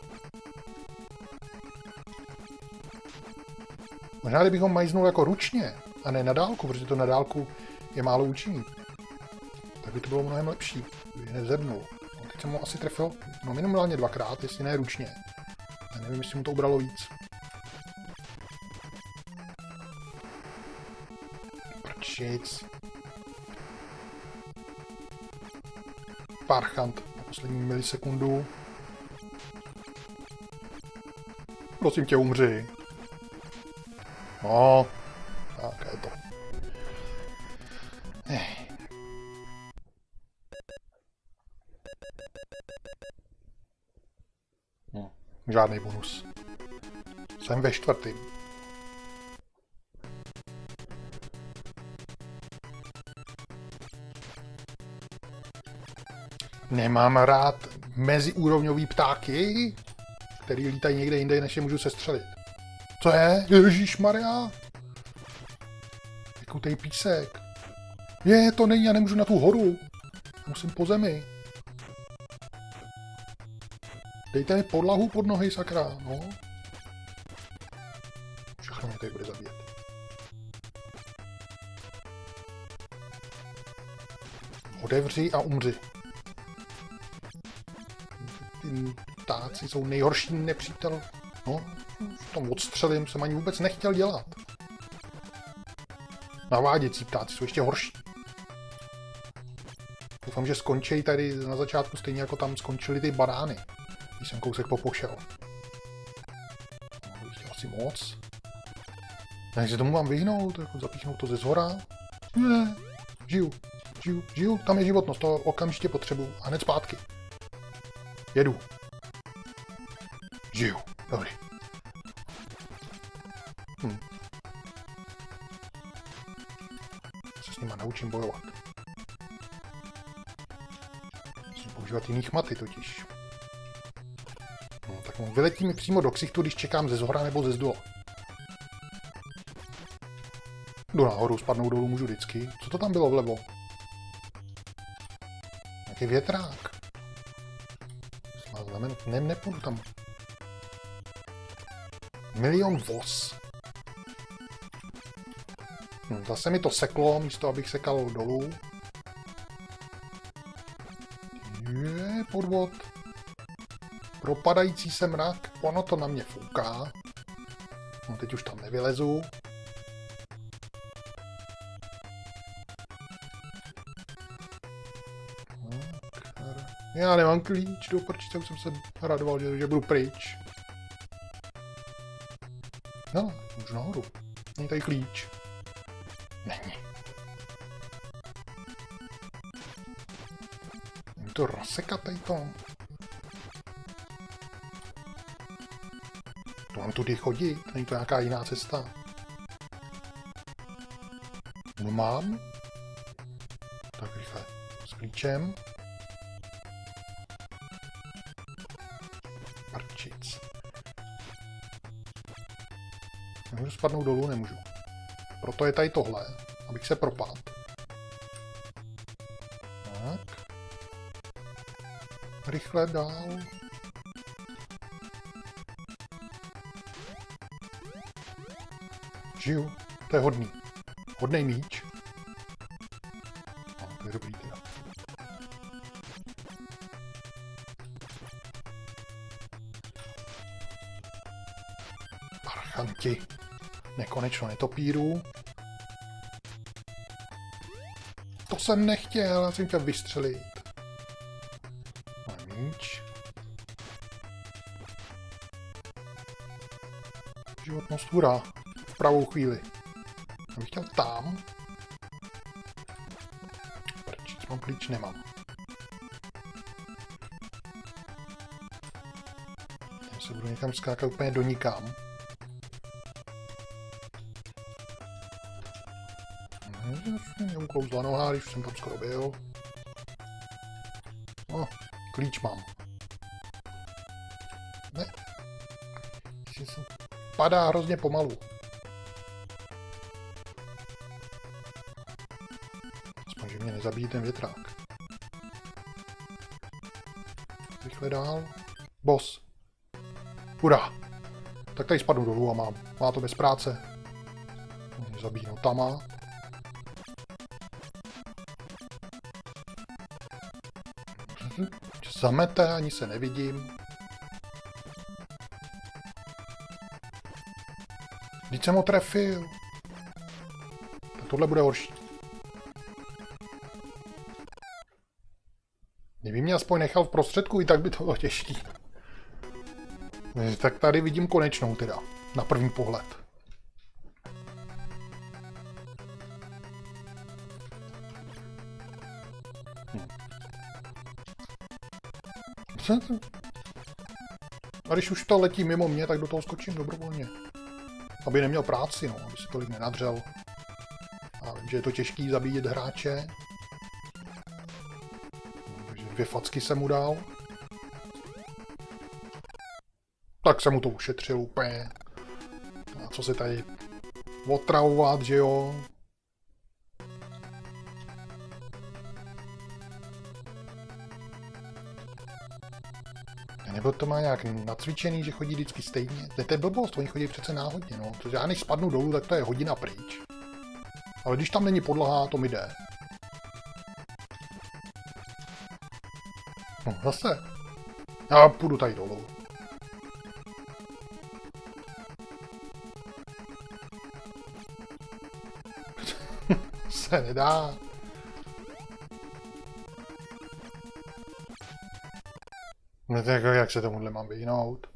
Možná, kdybych ho majznul jako ručně, a ne na dálku, protože to na dálku je málo účinný. Tak by to bylo mnohem lepší, kdyby hned zebnul. No, teď jsem ho asi trefil, no minimálně dvakrát, jestli ne ručně. Já nevím, jestli mu to ubralo víc. Prčic. Parchant. Poslední milisekundu. Prosím tě, umři. No, tak je to. Eh. No, žádný bonus. Jsem ve čtvrtým. Nemám rád meziúrovňový ptáky, který lítají někde jinde, než je můžu sestřelit. Co je? Ježíšmarja! Vykutej písek. Je, to není, já nemůžu na tu horu. Musím po zemi. Dejte mi podlahu pod nohy, sakra, no. Všechno mě tady bude zabíjet. Odevři a umři. Ty ptáci jsou nejhorší nepřítel. No, v tom odstřelím jsem ani vůbec nechtěl dělat. Naváděcí ptáci jsou ještě horší. Doufám, že skončí tady na začátku stejně jako tam skončily ty banány. Když jsem kousek popošel. No, asi moc. Jak se tomu mám vyhnout? Jako zapíchnout to ze zhora? Ne, žiju. Žiju, žiju, tam je životnost, to okamžitě potřebuju. A hned zpátky. Jedu. Žiju, dobrý. Hm. Se s nima naučím bojovat. Musím používat jiný chmaty totiž. No, tak vyletí mi přímo do ksichtu, když čekám ze zhora nebo ze zdola. Jdu nahoru, spadnout dolů můžu vždycky. Co to tam bylo vlevo? Jaký větrák. Ne, nepůjdu tam. Milion voz. Hm, zase mi to seklo, místo abych sekal dolů. Je, podvod. Propadající se mrak, ono to na mě fouká. No, teď už tam nevylezu. Já nemám klíč, do prčice, už jsem se radoval, že, že budu pryč. No, můžu nahoru. Není tady klíč. Není. Můžu to rozsekat tady to. To mám tudy chodit, není to nějaká jiná cesta. No mám. Tak rychle. S klíčem. Prčic. Nemůžu spadnout dolů, nemůžu. Proto je tady tohle, abych se propadl. Tak. Rychle dál. Žiju. To je hodný. Hodnej míč. No, to je dobrý teda. Parchanti. Nekonečno netopíru. To jsem nechtěl, já jsem chtěl vystřelit. Mám míč. Životnost hurá. V pravou chvíli. Já bych chtěl tam. Prčic, mám klíč, nemám. Já se budu někam skákat úplně do nikam. Mě uklouzla noha, když jsem tam skoro byl. No, klíč mám. Ne. Se padá hrozně pomalu. Aspoň, že mě nezabíjí ten větrák. Rychle dál. Boss. Hurá. Tak tady spadnu dolů a mám. Má to bez práce. Mě zabíjí notama. Zamete, ani se nevidím. Vždyť jsem ho trefil. Tak tohle bude horší. Kdyby mě aspoň nechal v prostředku, i tak by to bylo těžký. Tak tady vidím konečnou teda. Na první pohled. Hm. A když už to letí mimo mě, tak do toho skočím dobrovolně. Aby neměl práci, no, aby se tolik nenadřel. A vím, že je to těžký zabíjet hráče. No, takže Dvě facky jsem mu dal. Tak jsem mu to ušetřil úplně. A co se tady otravovat, že jo? Nebo to má nějak nacvičený, že chodí vždycky stejně? To je blbost, oni chodí přece náhodně, no. To já než spadnu dolů, tak to je hodina pryč. Ale když tam není podlaha, to mi jde. No, zase. Já půjdu tady dolů. Se nedá. No tak jak se tomuhle mám vyhnout?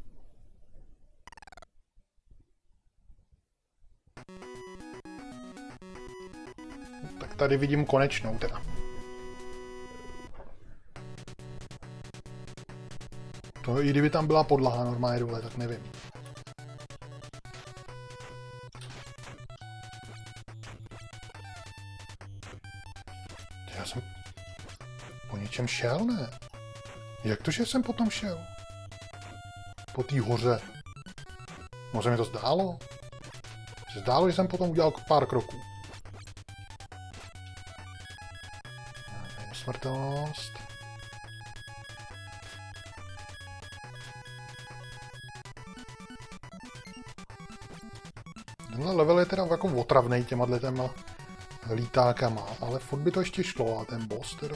Tak tady vidím konečnou teda. To i kdyby tam byla podlaha normálně dole, tak nevím. Já jsem po něčem šel, ne? Jak to, že jsem potom šel? Po té hoře. No se mi to zdálo. Se zdálo, že jsem potom udělal pár kroků. Smrtelnost. Tenhle level je teda jako otravnej těma těma lítákama, ale furt by to ještě šlo a ten boss teda.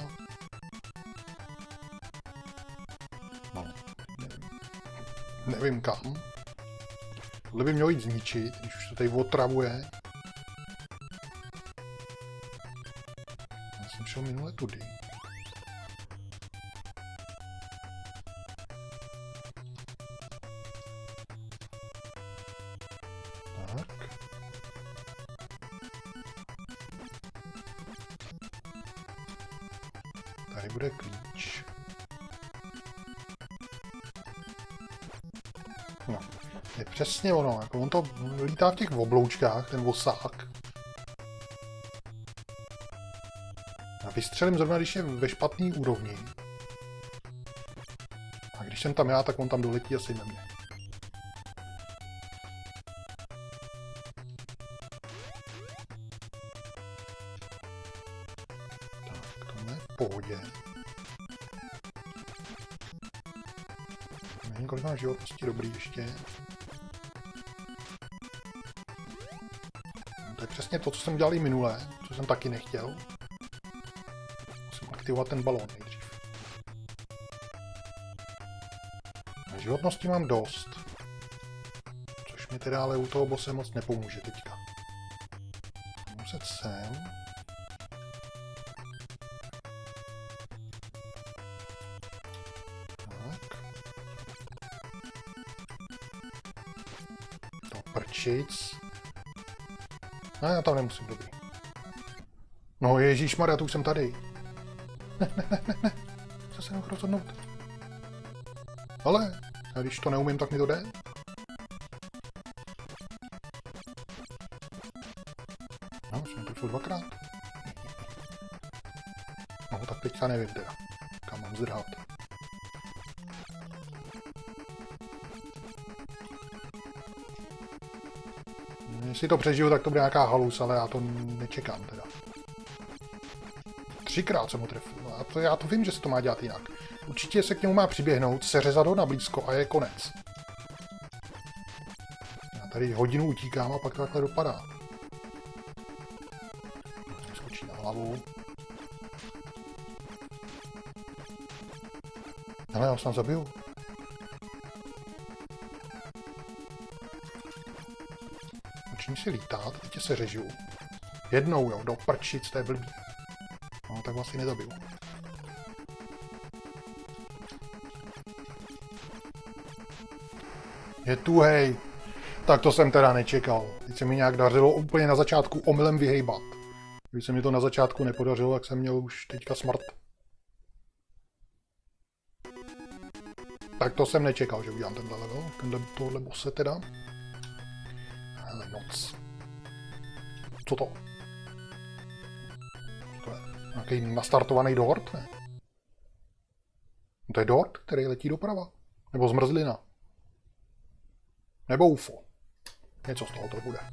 Nevím kam. Tohle by mělo jít zničit, když už to tady otravuje. Já jsem šel minule tudy. Tak. Tady bude klíč. No, je přesně ono, jako on to lítá v těch obloučkách, ten vosák. A vystřelím zrovna, když je ve špatný úrovni. A když jsem tam já, tak on tam doletí asi na mě. Tak, tohle je v pohodě. Nevím, kolik mám životnosti dobrý ještě. No, to je přesně to, co jsem dělal i minule, co jsem taky nechtěl. Musím aktivovat ten balón nejdřív. A životnosti mám dost. Což mi teda ale u toho bose moc nepomůže teďka. Muset sem. Prčic. No, já tam nemusím, dobrý. No ježíšmarja, tu už jsem tady. Ne, ne, ne, ne, ne. Co se mohl rozhodnout? Ale, a když to neumím, tak mi to jde. No, jsem to šel dvakrát. No, tak teďka nevím teda, kam mám zdrhat. Jestli to přežiju, tak to bude nějaká halus, ale já to nečekám teda. Třikrát jsem ho trefil. A to, já to vím, že se to má dělat jinak. Určitě se k němu má přiběhnout, seřezat ho na blízko a je konec. Já tady hodinu utíkám a pak to takhle dopadá. Skočí na hlavu. Ale já ho snad zabiju. Začni si lítat, teď tě se řežu. Jednou, jo, do prčic, to je blbý. No, tak vlastně nezabiju. Je tu, hej. Tak to jsem teda nečekal. Teď se mi nějak dařilo úplně na začátku omylem vyhejbat. Když se mi to na začátku nepodařilo, tak jsem měl už teďka smrt. Tak to jsem nečekal, že udělám tenhle level, tenhle, tohle bosse teda. Ale moc. Co to? To je nějaký nastartovaný dort, ne? To je dort, který letí doprava. Nebo zmrzlina. Nebo U F O. Něco z toho to bude.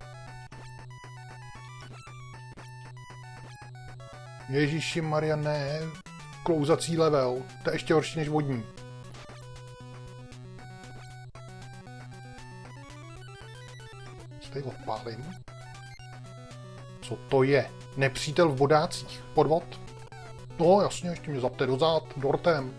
Ježíši Maria, ne. Klouzací level. To je ještě horší než vodní. Co tady odpálím? Co to je? Nepřítel v bodácích. Podvod? No jasně, ještě mě zapte dozad. Dortem.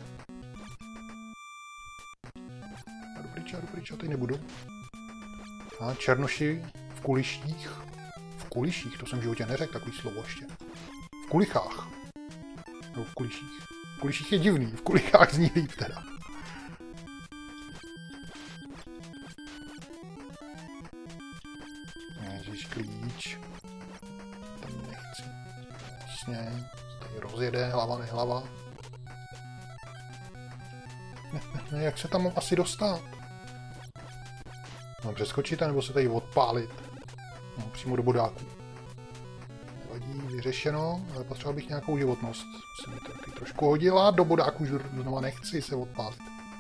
A dobrý čas, dobrý čas, tady nebudu. A černoši v kuliších. V kuliších, to jsem v životě neřekl, takový slovo ještě. V kulichách. Nebo v kuliších. V kuliších je divný, v kulichách zní líp teda. Ježiš, klíč. Tam nechci. Jasně. Tady rozjede, hlava nehlava. Ne, ne, ne, jak se tam mám asi dostat? Mám přeskočit, nebo se tady odpálit? No, přímo do bodáku. Nevadí, vyřešeno, ale potřeboval bych nějakou životnost. Se mi to taky trošku hodila, do bodáku už znova nechci se odpálit.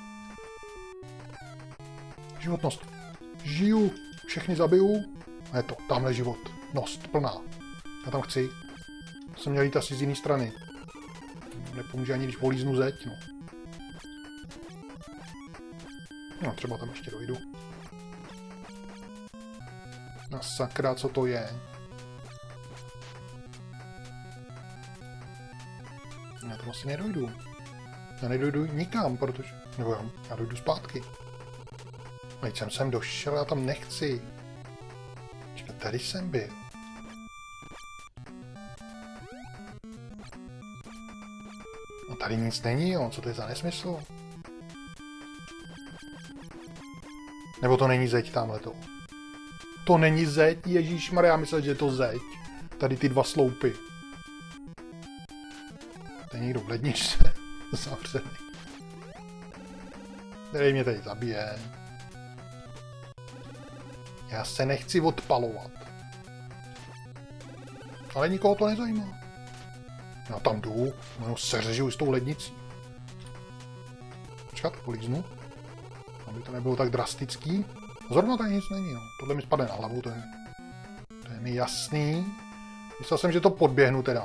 Životnost. Žiju, všechny zabiju. A je to, tamhle život. Nost, plná. Já tam chci. To jsem měl jít asi z jiné strany. Nepomůže ani, když políznu zeď, no. No, třeba tam ještě dojdu. Na sakra, co to je? Já tam asi nedojdu. Já nedojdu nikam, protože... Nebo já, já dojdu zpátky. Teď jsem sem došel, já tam nechci. Čekaj, tady jsem byl. No tady nic není, jo. Co to je za nesmysl? Nebo to není zeď tamhleto? To není zeď, ježíšmarja, já myslel, že je to zeď. Tady ty dva sloupy. To je někdo v ledničce. Zavřený. Tady mě tady zabije. Já se nechci odpalovat. Ale nikoho to nezajímá. Já tam jdu, no seřežu s tou lednicí. Počkat, políznu. Aby to nebylo tak drastický. Zrovna tady nic není, no. Tohle mi spadne na hlavu, to je, to je mi jasný. Myslel jsem, že to podběhnu teda.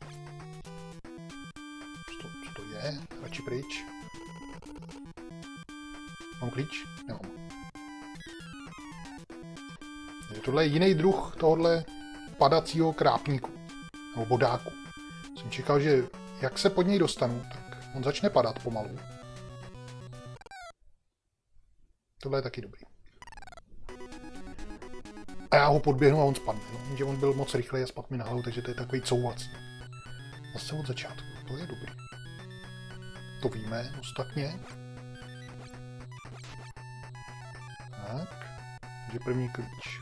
Co to, co to je? Radši pryč. Mám klíč? Nemám. Tohle je jiný druh tohohle padacího krápníku. Nebo bodáku. Jsem čekal, že jak se pod něj dostanu, tak on začne padat pomalu. Tohle je taky dobrý. A já ho podběhnu a on spadne. No, že on byl moc rychlej a spadl mi na hlavu, takže to je takový couvací. Zase od začátku. To je dobrý. To víme ostatně. Tak. Takže první klíč.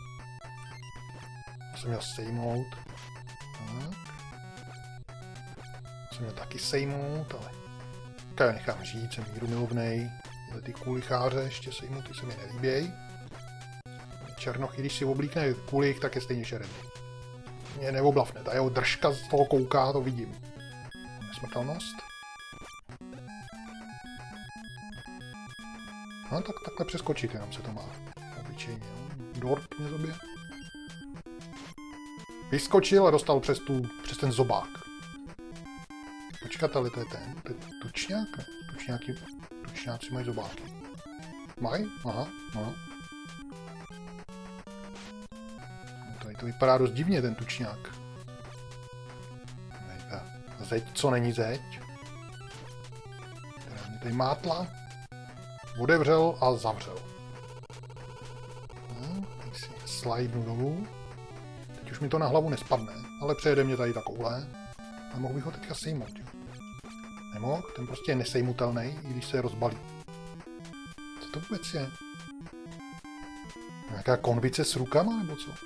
To jsem měl sejmout. Tak. To jsem měl taky sejmout, ale... Tak já nechám žít, jsem míru milovnej. Tyhle ty kulicháře ještě sejmout, ty se mi nelíběj. Černochy, když si oblíkne kulich, tak je stejně šeredý. Mě neoblafne, ta jeho držka z toho kouká, to vidím. Smrtelnost. No tak takhle přeskočit, jenom se to má. Obyčejně, jo. Dort mě zabije. Vyskočil a dostal přes, tu, přes ten zobák. Počkat, ale to je ten, to je tučňák, ne? Tučňáky, tučňáci mají zobáky. Mají? Aha, aha. Tady to vypadá dost divně, ten tučňák. Zeď, co není zeď. Která mě tady mátla. Otevřel a zavřel. No, teď si slidnu dolů. Teď už mi to na hlavu nespadne, ale přejede mě tady ta koule. A mohl bych ho teďka sejmout. Jo. Nemohl, ten prostě je nesejmutelný, i když se rozbalí. Co to vůbec je? Nějaká konvice s rukama, nebo co?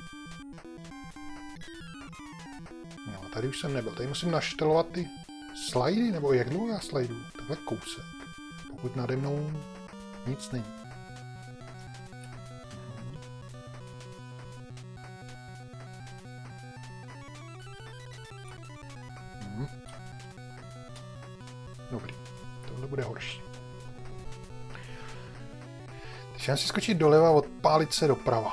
No, tady už jsem nebyl. Tady musím naštelovat ty slidy, nebo jak dlouho já slidu? Takhle kousek. Pokud nade mnou nic není. Mhm. Dobrý. tohle bude horší. Když já si skočit doleva a odpálit se doprava.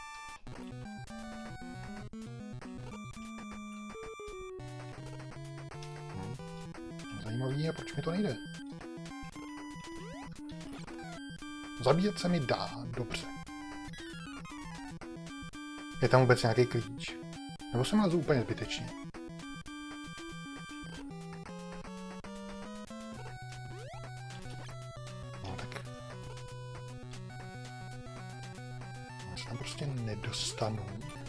Hm. Zajímavý je, proč mi to nejde. Zabíjet se mi dá, dobře. Je tam vůbec nějaký klíč? Nebo jsem lezu úplně zbytečně? No tak... Já se tam prostě nedostanu.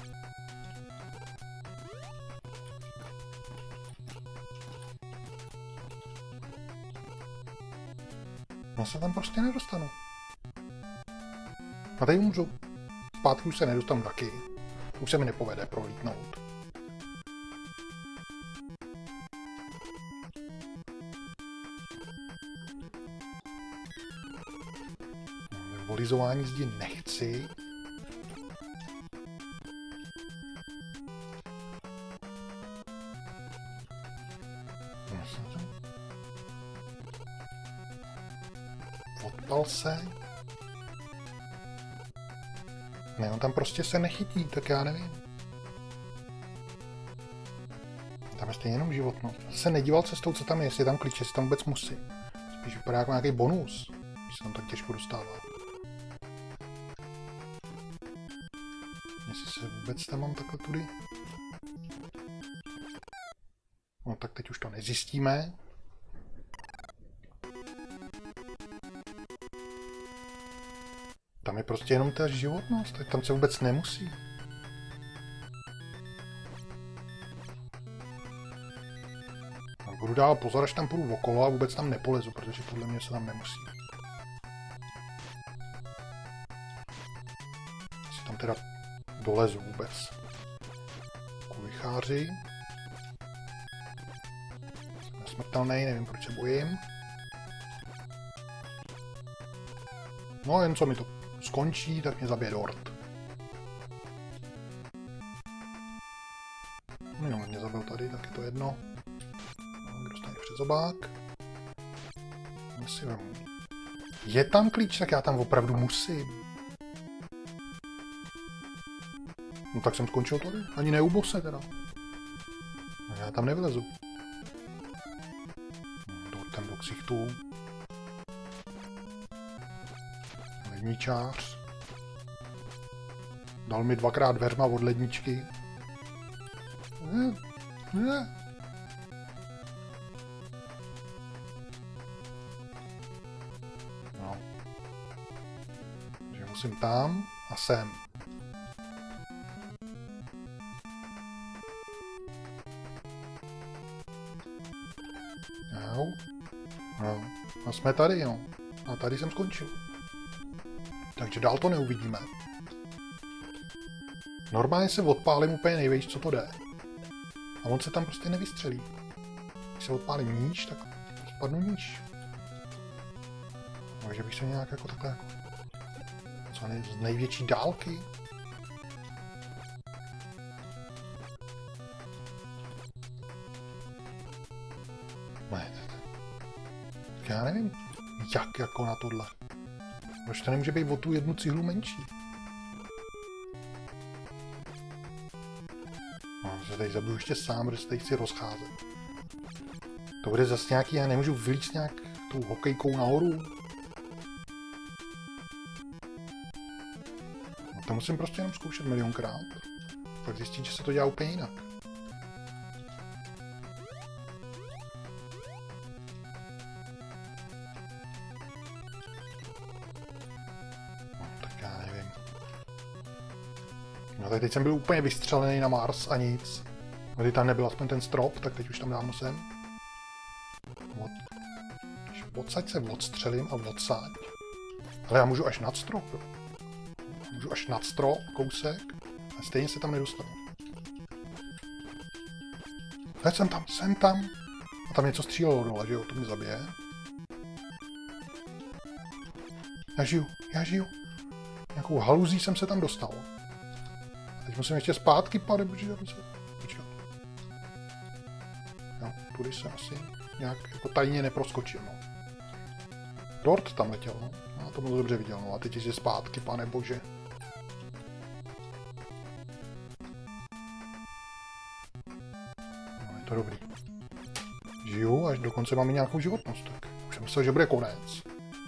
Já se tam prostě nedostanu. A tady můžu. Zpátky už se nedostanu taky. Už se mi nepovede prolítnout. Volizování zdi nechci. Odpal se. Ne, on tam prostě se nechytí, tak já nevím. Tam je stejně jenom životnost. Se nedíval cestou, co tam je, jestli je tam klíč, jestli tam vůbec musí. Spíš vypadá jako nějaký bonus, když se tam tak těžko dostává. Jestli se vůbec tam mám takhle tudy. No tak teď už to nezjistíme. Tam je prostě jenom ta životnost, tak tam se vůbec nemusí. A budu dál pozor, až tam půjdu okolo a vůbec tam nepolezu, protože podle mě se tam nemusí. Asi tam teda dolezu vůbec. Kulicháři. Jsem nesmrtelný, nevím, proč se bojím. No jen co mi to skončí, tak mě zabije dort. No, mě zabil tady, tak je to jedno. No, dostane před zobák. Asi vemu. Je tam klíč, tak já tam opravdu musím. No tak jsem skončil tady. Ani ne u bose teda. No, já tam nevylezu. Dortem do ksichtů. Ledničář. Dal mi dvakrát dveřma od ledničky. Ne, ne. No. Takže musím tam a sem. Jo. No. A jsme tady, jo. A tady jsem skončil. Takže dál to neuvidíme. Normálně se odpálím úplně nejvíc, co to jde. A on se tam prostě nevystřelí. Když se odpálím níž, tak spadnu níž. Takže bych se nějak jako takhle jako... Co nej, z největší dálky. Ne, tak já nevím, jak jako na tohle. Proč to nemůže být o tu jednu cihlu menší? No, se tady zabiju ještě sám, protože se tady chci rozcházet. To bude zase nějaký, já nemůžu vylíct nějak tou hokejkou nahoru. No to musím prostě jenom zkoušet milionkrát. Pak zjistit, že se to dělá úplně jinak. No tak teď jsem byl úplně vystřelený na Mars a nic. Když tam nebyl aspoň ten strop, tak teď už tam dávno jsem. Od... Odsaď se odstřelím a odsaď. Ale já můžu až nad strop, jo. Můžu až nad strop, kousek, a stejně se tam nedostanu. Teď jsem tam, jsem tam. A tam něco střílelo dole, že jo, to mě zabije. Já žiju, já žiju. Nějakou haluzí jsem se tam dostal. Teď musím ještě zpátky padat, protože jsem se... Počkat. Jo, tudy se asi nějak jako tajně neproskočil, no. Lord tam letěl, no. Já to moc dobře viděl, no a teď je zpátky, pane bože. No, je to dobrý. Žiju, až dokonce máme nějakou životnost, tak už jsem myslel, že bude konec.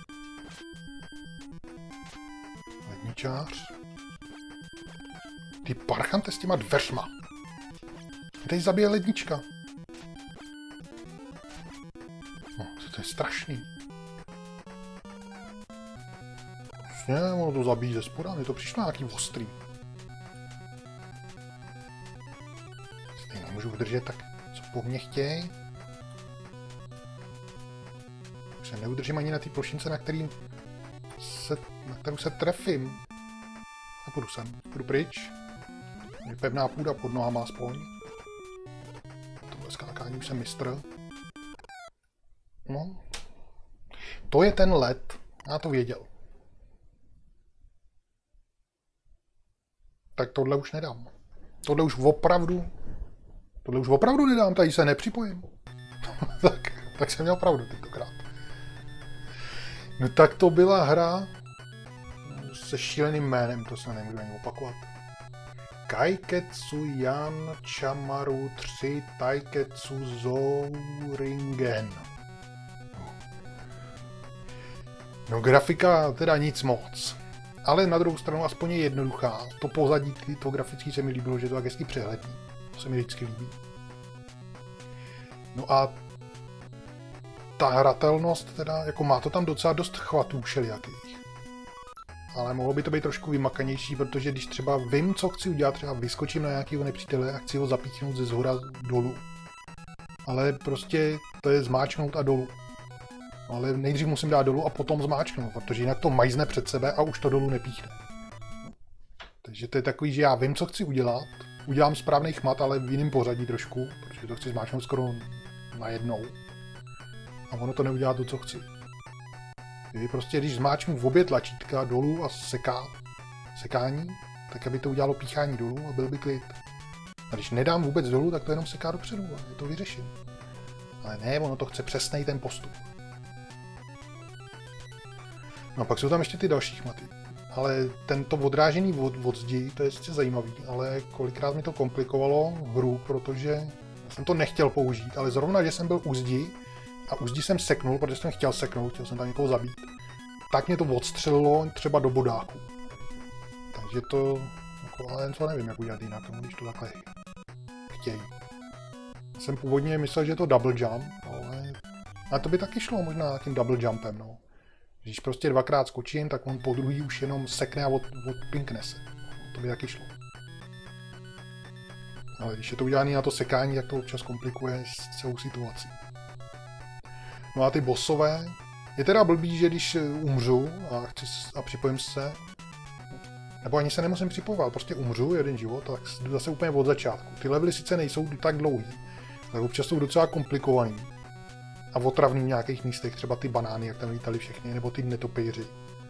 Ledničář. Ty parchante s těma dveřma. Teď zabije lednička. No, to je strašný. Vlastně, ono to zabíjí ze spoda, mi to přišlo nějaký ostrý. Stejně nemůžu vydržet, tak co po mně chtěj? Už se neudržím ani na té plošince, na, kterým se, na kterou se trefím. A půjdu sem, půjdu pryč. Je pevná půda pod nohama aspoň. Tohle skákání už jsem mistr. No. To je ten led. Já to věděl. Tak tohle už nedám. Tohle už opravdu... Tohle už opravdu nedám, tady se nepřipojím. tak, tak jsem měl pravdu tentokrát. No tak to byla hra se šíleným jménem, to se nemůžu ani opakovat. Kaiketsu Yan Chamaru tři Taiketsu Zouringen. No grafika teda nic moc. Ale na druhou stranu aspoň je jednoduchá. To pozadí, to grafický se mi líbilo, že to tak hezky přehledný. To se mi vždycky líbí. No a ta hratelnost teda, jako má to tam docela dost chvatů všelijakých. Ale mohlo by to být trošku vymakanější, protože když třeba vím, co chci udělat, třeba vyskočím na nějakého nepřítele a chci ho zapíchnout ze zhora dolů. Ale prostě to je zmáčknout a dolů. Ale nejdřív musím dát dolů a potom zmáčknout, protože jinak to majzne před sebe a už to dolů nepíchne. Takže to je takový, že já vím, co chci udělat, udělám správný chmat, ale v jiném pořadí trošku, protože to chci zmáčknout skoro najednou. A ono to neudělá to, co chci. Kdyby prostě, když zmáčknu v obě tlačítka dolů a seká, sekání, tak aby to udělalo píchání dolů a byl by klid. A když nedám vůbec dolů, tak to jenom seká dopředu a je to vyřeším. Ale ne, ono to chce přesnej ten postup. No a pak jsou tam ještě ty další chmaty. Ale tento odrážený od, od zdi, to je sice zajímavý, ale kolikrát mi to komplikovalo hru, protože já jsem to nechtěl použít, ale zrovna, že jsem byl u zdi a u zdi jsem seknul, protože jsem chtěl seknout, chtěl jsem tam někoho zabít, tak mě to odstřelilo třeba do bodáku. Takže to, jako, ale co nevím, jak udělat jinak, když to takhle chtějí. Já jsem původně myslel, že je to double jump, ale, ale to by taky šlo možná tím double jumpem, no. Když prostě dvakrát skočím, tak on po druhý už jenom sekne a od, odpinkne se. To by taky šlo. Ale když je to udělané na to sekání, tak to občas komplikuje celou situaci. No a ty bossové. Je teda blbý, že když umřu a, chci, a připojím se, nebo ani se nemusím připojovat, prostě umřu jeden život, tak jdu zase úplně od začátku. Ty levely sice nejsou tak dlouhý, ale občas jsou docela komplikovaný. A otravný v nějakých místech, třeba ty banány, jak tam lítali všechny, nebo ty netopýři.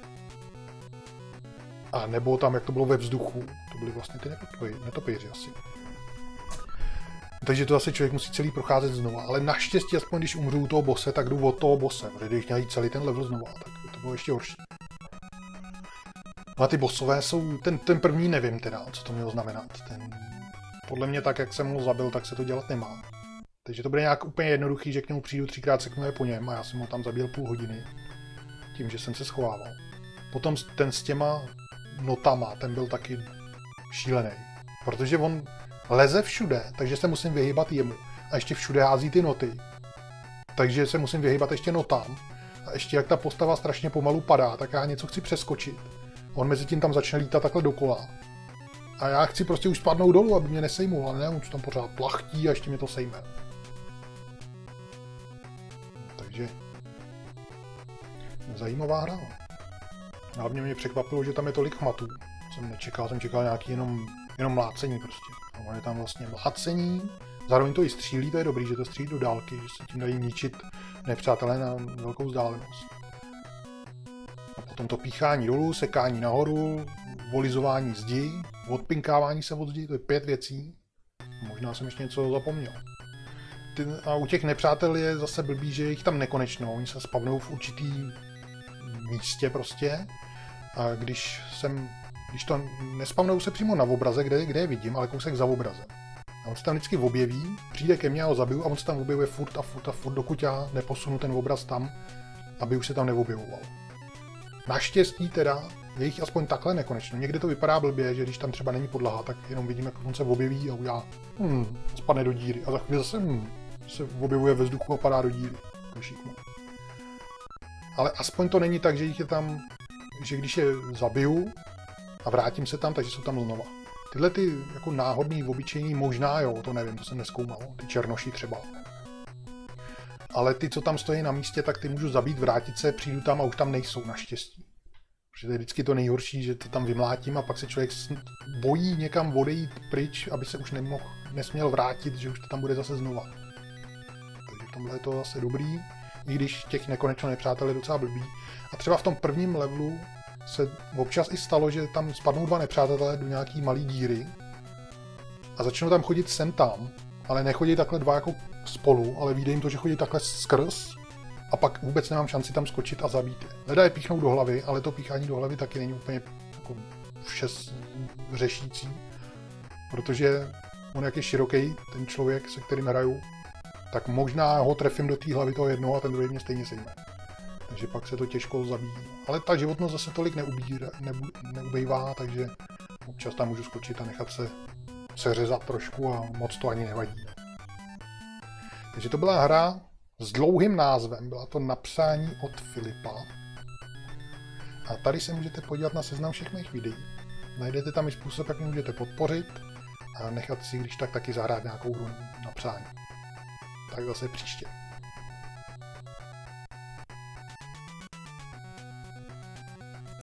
A nebo tam, jak to bylo ve vzduchu, to byly vlastně ty netopýři asi. Takže to zase člověk musí celý procházet znova, ale naštěstí, aspoň když umřu u toho bose, tak jdu od toho bose, protože když měl jít celý ten level znova, tak to bylo ještě horší. No a ty bossové jsou, ten, ten první nevím teda, co to mělo znamenat. Ten, podle mě tak, jak jsem ho zabil, tak se to dělat nemá. Takže to bude nějak úplně jednoduchý, že k němu přijdu třikrát, seknu je po něm a já jsem ho tam zabil půl hodiny. Tím, že jsem se schovával. Potom ten s těma notama, ten byl taky šílený. Protože on leze všude, takže se musím vyhýbat jemu. A ještě všude hází ty noty. Takže se musím vyhýbat ještě notám. A ještě jak ta postava strašně pomalu padá, tak já něco chci přeskočit. On mezi tím tam začne lítat takhle dokola. A já chci prostě už spadnout dolů, aby mě nesejmul, ale ne, on tam pořád plachtí a ještě mě to sejme. Takže zajímavá hra. Hlavně mě překvapilo, že tam je tolik chmatů. Jsem nečekal, jsem čekal nějaký jenom, jenom mlácení prostě. A on je tam vlastně mlácení, zároveň to i střílí, to je dobrý, že to střílí do dálky, že se tím dají ničit nepřátelé na velkou vzdálenost. A potom to píchání dolů, sekání nahoru, volizování zdi, odpinkávání se od zdi, to je pět věcí. Možná jsem ještě něco zapomněl. A u těch nepřátel je zase blbý, že jich tam nekonečno, oni se spavnou v určitý místě prostě. A když jsem, když to nespavnuju se přímo na obraze, kde, kde je vidím, ale kousek za obrazem. A on se tam vždycky objeví, přijde ke mně a ho zabiju a on se tam objevuje furt a furt a furt, dokud já neposunu ten obraz tam, aby už se tam neobjevoval. Naštěstí teda je jich aspoň takhle nekonečno. Někde to vypadá blbě, že když tam třeba není podlaha, tak jenom vidíme, jak on se objeví a udělá hmm, spadne do díry. A za chvíli zase hmm, se objevuje ve vzduchu a padá do díry. Ale aspoň to není tak, že jich je tam, že když je zabiju a vrátím se tam, takže jsou tam znova. Tyhle ty jako náhodný, obyčejný, možná jo, to nevím, to jsem nezkoumal, ty černoši třeba. Ale ty, co tam stojí na místě, tak ty můžu zabít, vrátit se, přijdu tam a už tam nejsou naštěstí. Protože to je vždycky to nejhorší, že to tam vymlátím a pak se člověk bojí někam odejít pryč, aby se už nemohl, nesměl vrátit, že už to tam bude zase znova. Takže v tomhle je to zase dobrý, i když těch nekonečno nepřátel je docela blbý. A třeba v tom prvním levelu se občas i stalo, že tam spadnou dva nepřátelé do nějaký malý díry a začnou tam chodit sem tam, ale nechodí takhle dva jako spolu, ale vyjde jim to, že chodí takhle skrz a pak vůbec nemám šanci tam skočit a zabít je. Leda je píchnou do hlavy, ale to píchání do hlavy taky není úplně jako vše řešící, protože on jak je široký, ten člověk, se kterým hraju, tak možná ho trefím do té hlavy toho jednoho a ten druhý mě stejně sejme. Takže pak se to těžko zabíjí. Ale ta životnost zase tolik neubírá, nebu, neubejvá, takže občas tam můžu skočit a nechat se seřezat trošku a moc to ani nevadí. Takže to byla hra s dlouhým názvem, byla to Napsání od Filipa. A tady se můžete podívat na seznam všech mých videí. Najdete tam i způsob, jak mě můžete podpořit a nechat si, když tak, taky zahrát nějakou hru na psání. Tak zase příště.